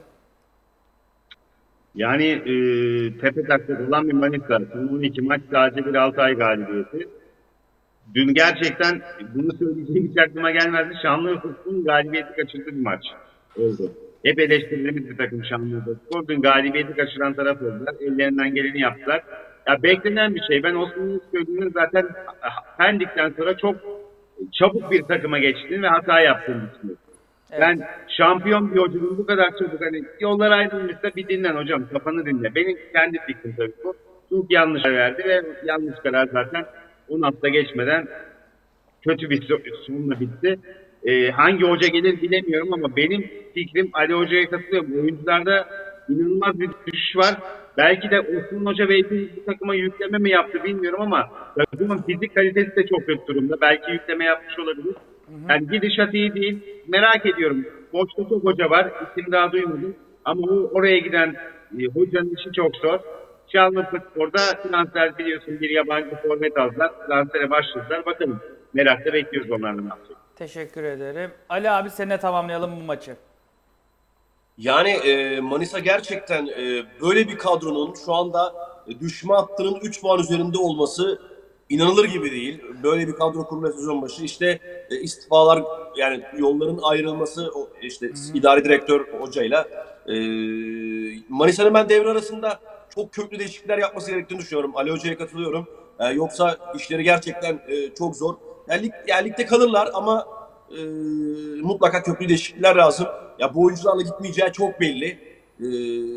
Yani e, tepe taklak olan bir Manisa. Son on iki maç sadece bir Altay galibiyeti. Dün gerçekten bunu söyleyeceğim hiç aklıma gelmezdi. Şanlıurfa'nın galibiyeti kaçırdığı bir maç oldu. Hep eleştirdiğimiz bir takım Şanlıurfa. Dün galibiyeti kaçıran taraf oldular. Ellerinden geleni yaptılar. Ya beklenen bir şey. Ben Osman'ın söylediğini zaten Pendik'ten sonra çok çabuk bir takıma geçtiğini ve hata yaptığını düşünüyorum. Evet. Ben şampiyon bir hocanın bu kadar çabuk hani yollar ayrılmışsa bir dinlen hocam, kafanı dinle. Benim kendi fikrim tabii bu. Çok yanlış karar verdi ve yanlış karar zaten on hafta geçmeden kötü bir sonla bitti. Ee, hangi hoca gelir bilemiyorum ama benim fikrim Ali Hoca'ya katılıyorum. Oyuncularda inanılmaz bir düşüş var. Belki de Osman Hoca belki bu takıma yükleme mi yaptı bilmiyorum ama takımın fizik kalitesi de çok kötü durumda. Belki yükleme yapmış olabilir. Yani gidişat iyi değil. Merak ediyorum. Boşta çok hoca var. İsim daha duymadım. Ama o oraya giden e, hocanın işi çok zor. Şanlıurfa'da transfer biliyorsun bir yabancı forvet aldılar. Transfere başladılar. Bakalım. Merakla bekliyoruz onlardan ne yapacak. Teşekkür ederim. Ali abi, seninle tamamlayalım bu maçı. Yani e, Manisa gerçekten e, böyle bir kadronun şu anda e, düşme hattının üç puan üzerinde olması inanılır gibi değil. Böyle bir kadro kurma sezon başı. İşte e, istifalar, yani yolların ayrılması, o, işte Hı-hı. idari direktör hocayla e, Manisa'nın ben devre arasında çok köklü değişiklikler yapması gerektiğini düşünüyorum. Ali Hoca'ya katılıyorum. E, yoksa işleri gerçekten e, çok zor. Yani, lig, yani ligde kalırlar ama e, mutlaka köklü değişiklikler lazım. Ya bu oyuncularla gitmeyeceği çok belli. E,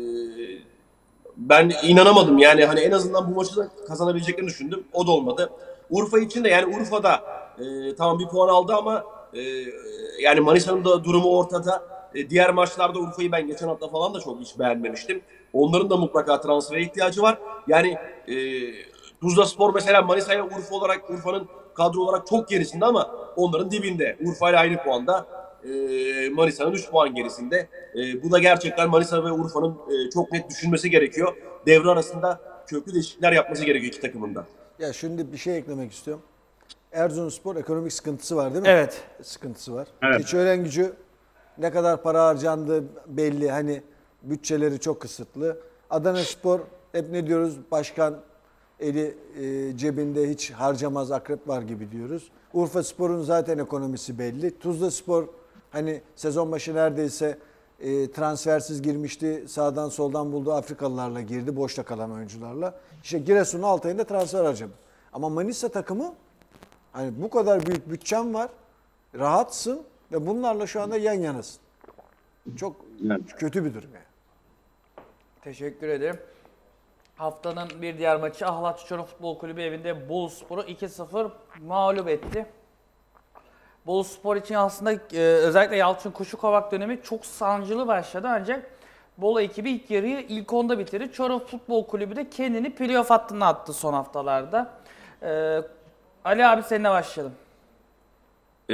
ben inanamadım yani, hani en azından bu maçı da kazanabileceklerini düşündüm. O da olmadı. Urfa için de yani Urfa'da e, tamam bir puan aldı ama e, yani Manisa'nın da durumu ortada. E, diğer maçlarda Urfa'yı ben geçen hafta falan da çok hiç beğenmemiştim. Onların da mutlaka transfere ihtiyacı var. Yani e, Tuzlaspor mesela Manisa'ya Urfa olarak, Urfa'nın kadro olarak çok gerisinde ama onların dibinde. Urfa ile aynı puanda. E, Manisa'nın üç puan gerisinde. E, bu da gerçekten Manisa ve Urfa'nın e, çok net düşünmesi gerekiyor. Devre arasında köklü değişiklikler yapması gerekiyor iki takımın da. Ya şimdi bir şey eklemek istiyorum. Erzurumspor ekonomik sıkıntısı var değil mi? Evet. Sıkıntısı var. Evet. Keçiörengücü ne kadar para harcandığı belli. Hani bütçeleri çok kısıtlı. Adanaspor hep ne diyoruz? Başkan eli e, cebinde hiç harcamaz, akrep var gibi diyoruz. Urfaspor'un zaten ekonomisi belli. Tuzlaspor hani sezon başı neredeyse e, transfersiz girmişti. Sağdan soldan bulduğu Afrikalılarla girdi. Boşta kalan oyuncularla. İşte Giresun'un Altay'ında transfer harcadı. Ama Manisa takımı hani bu kadar büyük bütçem var. Rahatsın ve bunlarla şu anda yan yanasın. Çok Evet. kötü bir durum yani. Teşekkür ederim. Haftanın bir diğer maçı Ahlat Çorum Futbol Kulübü evinde Boluspor'u iki sıfır mağlup etti. Boluspor için aslında e, özellikle Yalçın Kuşukovak dönemi çok sancılı başladı ancak Bolu ekibi ilk yarıyı ilk onda bitirdi. Çorum Futbol Kulübü de kendini playoff hattına attı son haftalarda. E, Ali abi seninle başlayalım. E,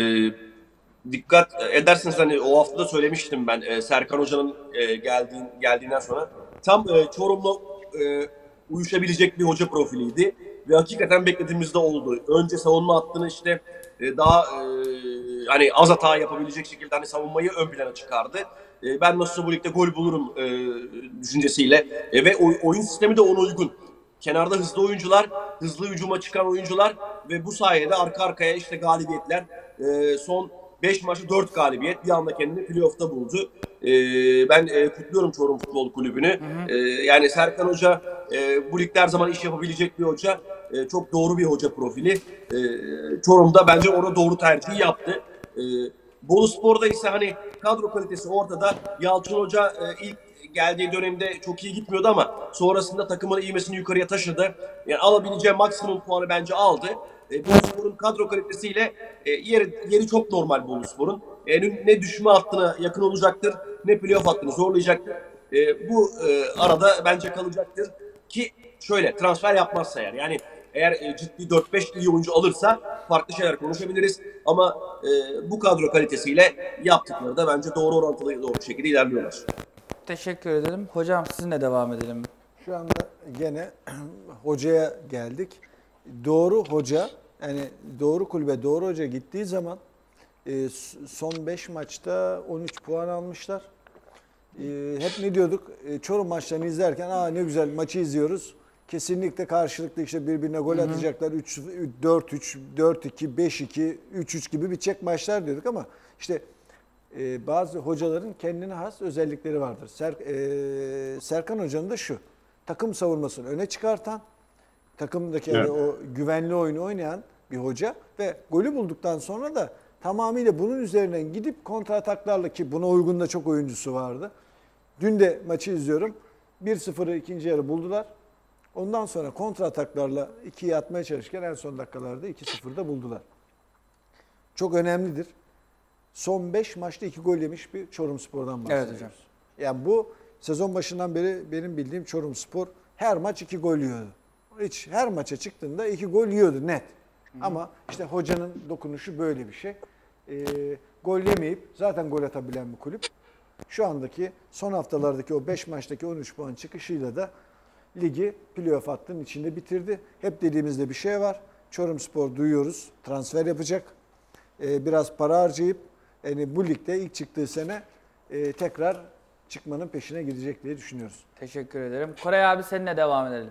dikkat ederseniz hani o hafta da söylemiştim ben e, Serkan Hoca'nın e, geldiğin, geldiğinden sonra tam e, Çorum'la e, uyuşabilecek bir hoca profiliydi ve hakikaten beklediğimizde oldu. Önce savunma hattını işte e, daha e, hani az hata yapabilecek şekilde hani savunmayı ön plana çıkardı. E, ben nasılsa bu ligde gol bulurum e, düşüncesiyle e, ve oy, oyun sistemi de ona uygun. Kenarda hızlı oyuncular, hızlı hücuma çıkan oyuncular ve bu sayede arka arkaya işte galibiyetler. E, son beş maçta dört galibiyet bir anda kendini playoff'ta buldu. E, ben e, kutluyorum Çorum Futbol Kulübü'nü. Hı hı. E, yani Serkan Hoca e, bu ligde her zaman iş yapabilecek bir hoca. E, çok doğru bir hoca profili. E, Çorum'da bence orada doğru tercihi yaptı. E, Boluspor'da ise hani kadro kalitesi ortada. Yalçın Hoca e, ilk geldiği dönemde çok iyi gitmiyordu ama sonrasında takımın ivmesini yukarıya taşıdı. Yani alabileceği maksimum puanı bence aldı. E, Boluspor'un kadro kalitesiyle e, yeri, yeri çok normal Boluspor'un. E, ne düşme hattına yakın olacaktır, ne playoff hattını zorlayacaktır. E, bu e, arada bence kalacaktır. Ki şöyle transfer yapmazsa eğer. Yani eğer e, ciddi dört beş iyi oyuncu alırsa farklı şeyler konuşabiliriz. Ama e, bu kadro kalitesiyle yaptıkları da bence doğru orantılı doğru şekilde ilerliyorlar. Teşekkür ederim. Hocam sizinle devam edelim. Şu anda gene hocaya geldik. Doğru hoca, yani doğru kulübe doğru hoca gittiği zaman e, son beş maçta on üç puan almışlar. E, hep ne diyorduk? E, Çorum maçlarını izlerken aa ne güzel maçı izliyoruz. Kesinlikle karşılıklı işte birbirine gol atacaklar. üç dört üç, dört iki, beş iki, üç üç gibi bitecek maçlar diyorduk ama işte Ee, bazı hocaların kendine has özellikleri vardır. Ser, e, Serkan Hoca'nın da şu, takım savunmasını öne çıkartan, takımdaki Evet. yani o güvenli oyunu oynayan bir hoca ve golü bulduktan sonra da tamamıyla bunun üzerinden gidip kontra ataklarla, ki buna uygun da çok oyuncusu vardı. Dün de maçı izliyorum. bir sıfırı ikinci yarı buldular. Ondan sonra kontra ataklarla ikiye atmaya çalışırken en son dakikalarda iki sıfırda buldular. Çok önemlidir. Son beş maçta iki gol yemiş bir Çorumspor'dan bahsediyoruz. Evet hocam. Yani bu sezon başından beri benim bildiğim Çorumspor her maç iki gol yiyordu. Hiç her maça çıktığında iki gol yiyordu net. Hı. Ama işte hocanın dokunuşu böyle bir şey. Ee, gol yemeyip zaten gol atabilen bir kulüp. Şu andaki son haftalardaki o beş maçtaki on üç puan çıkışıyla da ligi playoff hattının içinde bitirdi. Hep dediğimizde bir şey var. Çorumspor duyuyoruz, transfer yapacak. Ee, biraz para harcayıp yani bu ligde ilk çıktığı sene e, tekrar çıkmanın peşine gidecek diye düşünüyoruz. Teşekkür ederim. Koray abi seninle devam edelim.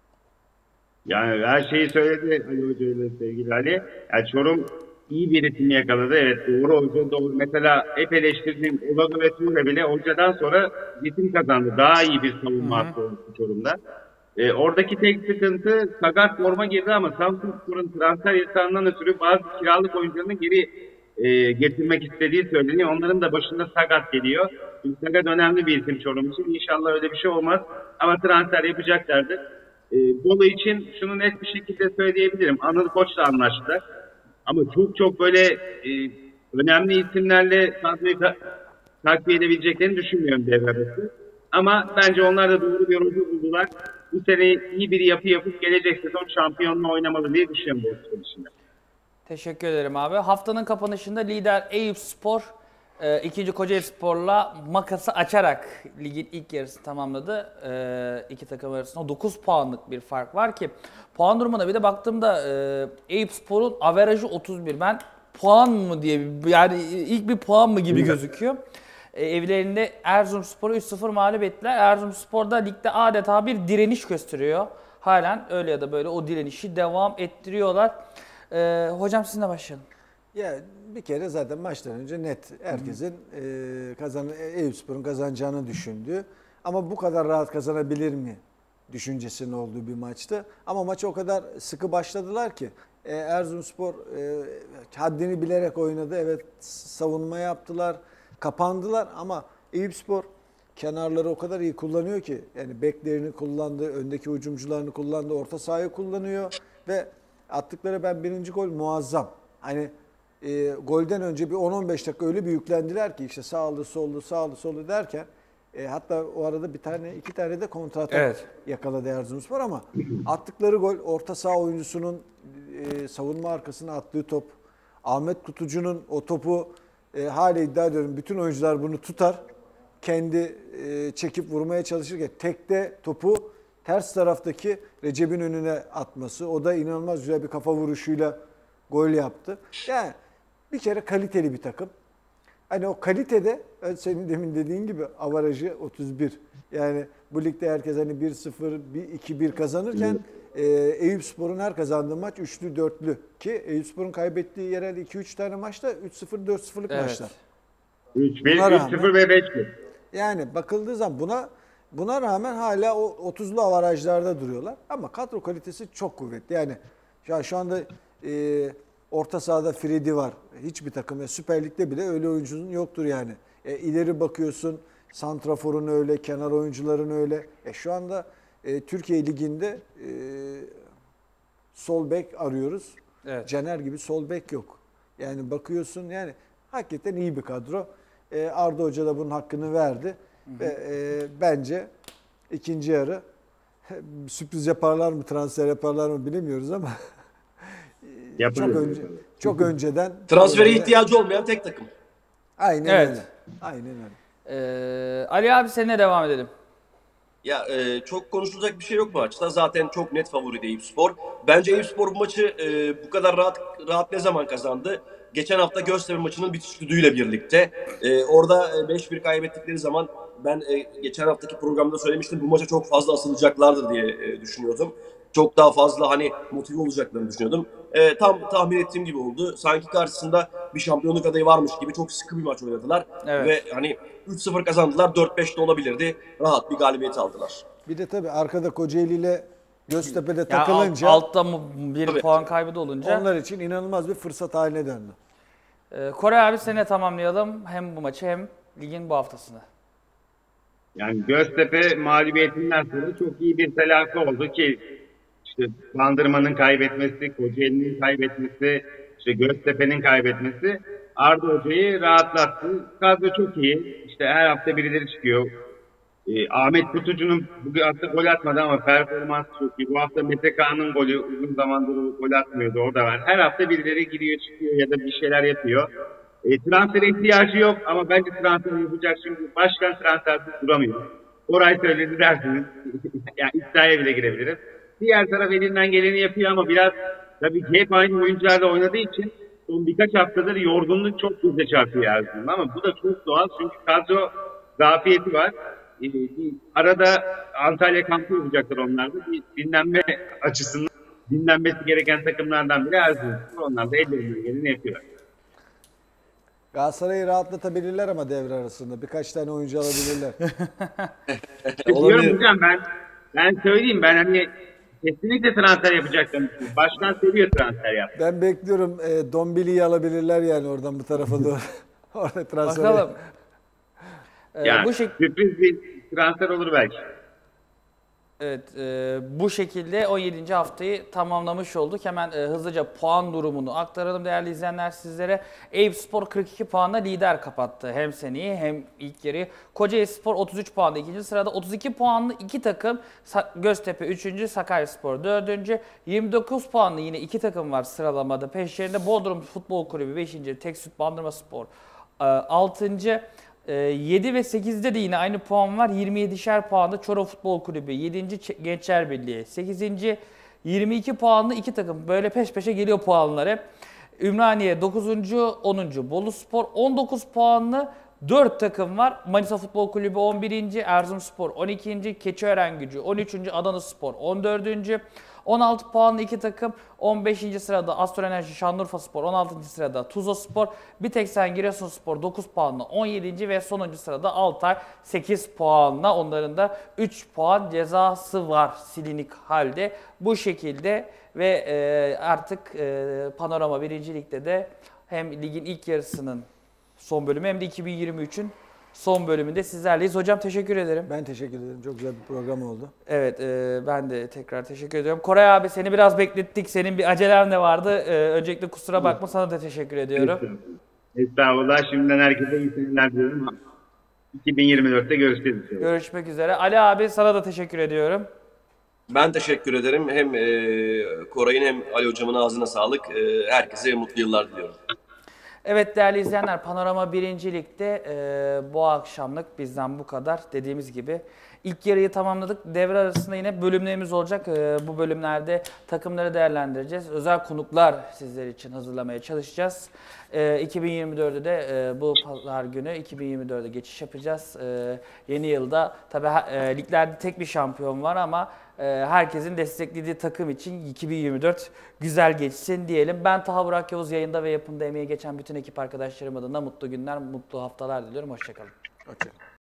Yani her şeyi söyledi Ali Hoca ile sevgili Ali. Yani Çorum iyi bir ritim yakaladı. Evet doğru hoca doğru. Mesela hep eleştirdiğim Oladı ve Tuğra bile hocadan sonra ritim kazandı. Daha iyi bir savunma hattı oldu Çorum'da. E, oradaki tek sıkıntı sakat forma girdi ama Samsunspor'un transfer yasağından ötürü bazı kiralık oyuncularını geri e, getirmek istediği söyleniyor. Onların da başında sakat geliyor. Çünkü sakat önemli bir isim Çorum için. İnşallah öyle bir şey olmaz. Ama transfer yapacaklardır. E, Bolu için şunu net bir şekilde söyleyebilirim. Anıl Koç'la anlaştılar. Ama çok çok böyle e, önemli isimlerle takviye, takviye edebileceklerini düşünmüyorum devre arası. Ama bence onlar da doğru bir oyuncu buldular. bu sene iyi bir yapı yapıp gelecek sezon şampiyonluğu oynamalı diye düşünüyorum Bozkurt dışında. Teşekkür ederim abi. Haftanın kapanışında lider Eyüpspor e, ikinci Kocaelispor'la makası açarak ligin ilk yarısını tamamladı. E, iki takım arasında dokuz puanlık bir fark var ki puan durumuna bir de baktığımda e, Eyüpspor'un averajı otuz bir. Ben puan mı diye yani ilk bir puan mı gibi gözüküyor. E, evlerinde Erzurumspor'u üç sıfır mağlup ettiler. Erzurumspor da ligde adeta bir direniş gösteriyor. Halen öyle ya da böyle o direnişi devam ettiriyorlar. Ee, hocam sizinle başlayalım. Ya bir kere zaten maçtan önce net herkesin e, kazan Eyüpspor'un kazanacağını düşündü. Ama bu kadar rahat kazanabilir mi düşüncesinin olduğu bir maçtı. Ama maça o kadar sıkı başladılar ki e, Erzurumspor e, haddini bilerek oynadı. Evet, savunma yaptılar, kapandılar ama Eyüpspor kenarları o kadar iyi kullanıyor ki yani beklerini kullandı, öndeki hücumcularını kullandı, orta sahayı kullanıyor ve attıkları ben birinci gol muazzam. Hani e, golden önce bir on on beş dakika öyle bir yüklendiler ki işte sağlı sollu sağlı sollu derken e, hatta o arada bir tane iki tane de kontratak Evet. yakaladı Erzurumspor ama attıkları gol orta saha oyuncusunun e, savunma arkasına attığı top, Ahmet Kutucu'nun o topu e, hala iddia ediyorum bütün oyuncular bunu tutar. Kendi e, çekip vurmaya çalışırken tekte topu ters taraftaki Recep'in önüne atması. O da inanılmaz güzel bir kafa vuruşuyla gol yaptı. Yani bir kere kaliteli bir takım. Hani o kalitede senin demin dediğin gibi avarajı otuz bir. Yani bu ligde herkes hani bir sıfır, iki bir kazanırken e, Eyüpspor'un her kazandığı maç üçlü, dörtlü. Ki Eyüpspor'un kaybettiği yerel iki üç tane maçta üç sıfır, dört sıfırlık Evet. maçlar. üç bir, Buna üç rağmen- sıfır ve beş bir. Yani bakıldığı zaman buna buna rağmen hala o otuzlu avarajlarda duruyorlar. Ama kadro kalitesi çok kuvvetli. Yani ya şu anda e, orta sahada Freddy var. Hiçbir takım ya Süper Lig'de bile öyle oyuncunun yoktur yani. E, ileri bakıyorsun, santraforun öyle, kenar oyuncuların öyle. E, şu anda e, Türkiye Ligi'nde e, sol bek arıyoruz. Evet. Caner gibi sol bek yok. Yani bakıyorsun yani hakikaten iyi bir kadro. E, Arda Hoca da bunun hakkını verdi. Hı hı. Ve e, bence ikinci yarı sürpriz yaparlar mı, transfer yaparlar mı bilemiyoruz ama çok önce çok önceden Transfere öyle, ihtiyacı olmayan tek takım. aynen Evet. öyle. Aynen öyle. Ee, Ali abi seninle devam edelim. Ya e, çok konuşulacak bir şey yok bu maçta. Zaten çok net favori de Eyüpspor. Bence Eyüpspor bu maçı e, bu kadar rahat rahat ne zaman kazandı? Geçen hafta Göztepe maçının bitiş düdüğüyle birlikte. E, orada e, beş bir kaybettikleri zaman ben e, geçen haftaki programda söylemiştim. Bu maça çok fazla asılacaklardır diye e, düşünüyordum. Çok daha fazla hani motive olacaklarını düşünüyordum. E, tam tahmin ettiğim gibi oldu. Sanki karşısında bir şampiyonluk adayı varmış gibi çok sıkı bir maç oynadılar. Evet. Ve hani üç sıfır kazandılar. dört beş de olabilirdi. Rahat bir galibiyet aldılar. Bir de tabii arkada Kocaeli ile Göztepe'de Ya takılınca alt, altta mı bir Tabii. puan kaybı da olunca. onlar için inanılmaz bir fırsat haline döndü. Ee, Kore abi seninle tamamlayalım. Hem bu maçı hem ligin bu haftasını. Yani Göztepe mağlubiyetinden sonra çok iyi bir telafi oldu ki işte Bandırma'nın kaybetmesi, Kocaeli'nin kaybetmesi, işte Göztepe'nin kaybetmesi Arda Hoca'yı rahatlattı. Kadro çok iyi. İşte her hafta birileri çıkıyor. Ee, Ahmet Kutucu'nun bugün hafta gol atmadı ama performansı çok iyi. Bu hafta Mete Kağan'ın golü uzun zamandır gol atmıyordu. O da var. Her hafta birileri giriyor çıkıyor ya da bir şeyler yapıyor. E, transfere ihtiyacı yok ama bence transfer yapacak çünkü başkan transfersiz duramıyor. Orayı söyledi dersiniz. Yani iddiaya bile girebilirim. Diğer taraf elinden geleni yapıyor ama biraz tabii ki hep aynı oyuncularla oynadığı için son birkaç haftadır yorgunluk çok göze çarpıyor Erzurum'da ama bu da çok doğal çünkü kadro zafiyeti var. E, bir arada Antalya kampı yapacaklar onlar da. Bir dinlenme açısından dinlenmesi gereken takımlardan biri Erzurum. Onlar da ellerinden geleni yapıyorlar. Galatasaray'ı rahatlatabilirler ama devre arasında. Birkaç tane oyuncu alabilirler. Diyorum hocam ben ben söyleyeyim ben hani kesinlikle transfer yapacaktım. Başkan seviyor transfer yap. Ben bekliyorum e, Dombili'yi alabilirler yani oradan bu tarafa doğru. Orada transfer. Bakalım. Ee, Yani bu şek sürpriz bir transfer olur belki. Evet, e, bu şekilde on yedinci haftayı tamamlamış olduk. Hemen e, hızlıca puan durumunu aktaralım değerli izleyenler sizlere. Eyüpspor kırk iki puanla lider kapattı. Hem seneyi hem ilk yarıyı. Kocaelispor otuz üç puanla ikinci sırada. otuz iki puanlı iki takım. Sa- Göztepe üçüncü, Sakaryaspor dördüncü. yirmi dokuz puanlı yine iki takım var sıralamada. Peşlerinde Bodrum Futbol Kulübü beşinci. Teksüt Bandırmaspor e, altıncı. yedi ve sekizde de yine aynı puan var. yirmi yedişer puanda Çorum Futbol Kulübü. yedinci Gençler Birliği. sekizinci yirmi iki puanlı iki takım. Böyle peş peşe geliyor puanlar hep. Ümraniye dokuzuncu onuncu Boluspor on dokuz puanlı dört takım var. Manisa Futbol Kulübü on birinci Erzurumspor on ikinci Keçiörengücü on üçüncü Adanaspor on dördüncü on altı puanlı iki takım. on beşinci sırada Astroenerji Şanlıurfaspor, on altıncı sırada Tuzlaspor, Biteksen Giresunspor dokuz puanla on yedinci ve sonuncu sırada Altay sekiz puanla. Onların da üç puan cezası var silinik halde. Bu şekilde ve e, artık e, Panorama birinci Lig'de de hem ligin ilk yarısının son bölümü hem de iki bin yirmi üçün son bölümünde sizlerleyiz. Hocam teşekkür ederim. Ben teşekkür ederim. Çok güzel bir program oldu. Evet, e, ben de tekrar teşekkür ediyorum. Koray abi seni biraz beklettik. Senin bir acelen de vardı. E, öncelikle kusura bakma, sana da teşekkür ediyorum. Estağfurullah. Şimdiden herkese iyi seneler diliyorum. iki bin yirmi dörtte görüşürüz. Görüşmek üzere. Ali abi sana da teşekkür ediyorum. Ben teşekkür ederim. Hem e, Koray'ın hem Ali Hocam'ın ağzına sağlık. E, herkese mutlu yıllar diliyorum. Evet değerli izleyenler, Panorama birinci Lig'de e, bu akşamlık bizden bu kadar. Dediğimiz gibi ilk yarıyı tamamladık. Devre arasında yine bölümlerimiz olacak. E, bu bölümlerde takımları değerlendireceğiz. Özel konuklar sizler için hazırlamaya çalışacağız. E, iki bin yirmi dörtte de e, bu pazar günü iki bin yirmi dörde geçiş yapacağız. E, yeni yılda tabii e, liglerde tek bir şampiyon var ama e, herkesin desteklediği takım için iki bin yirmi dört güzel geçsin diyelim. Ben Taha Burak Yavuz, yayında ve yapımda emeği geçen bütün ekip arkadaşlarım adına mutlu günler, mutlu haftalar diliyorum. Hoşçakalın. Hoşçakalın.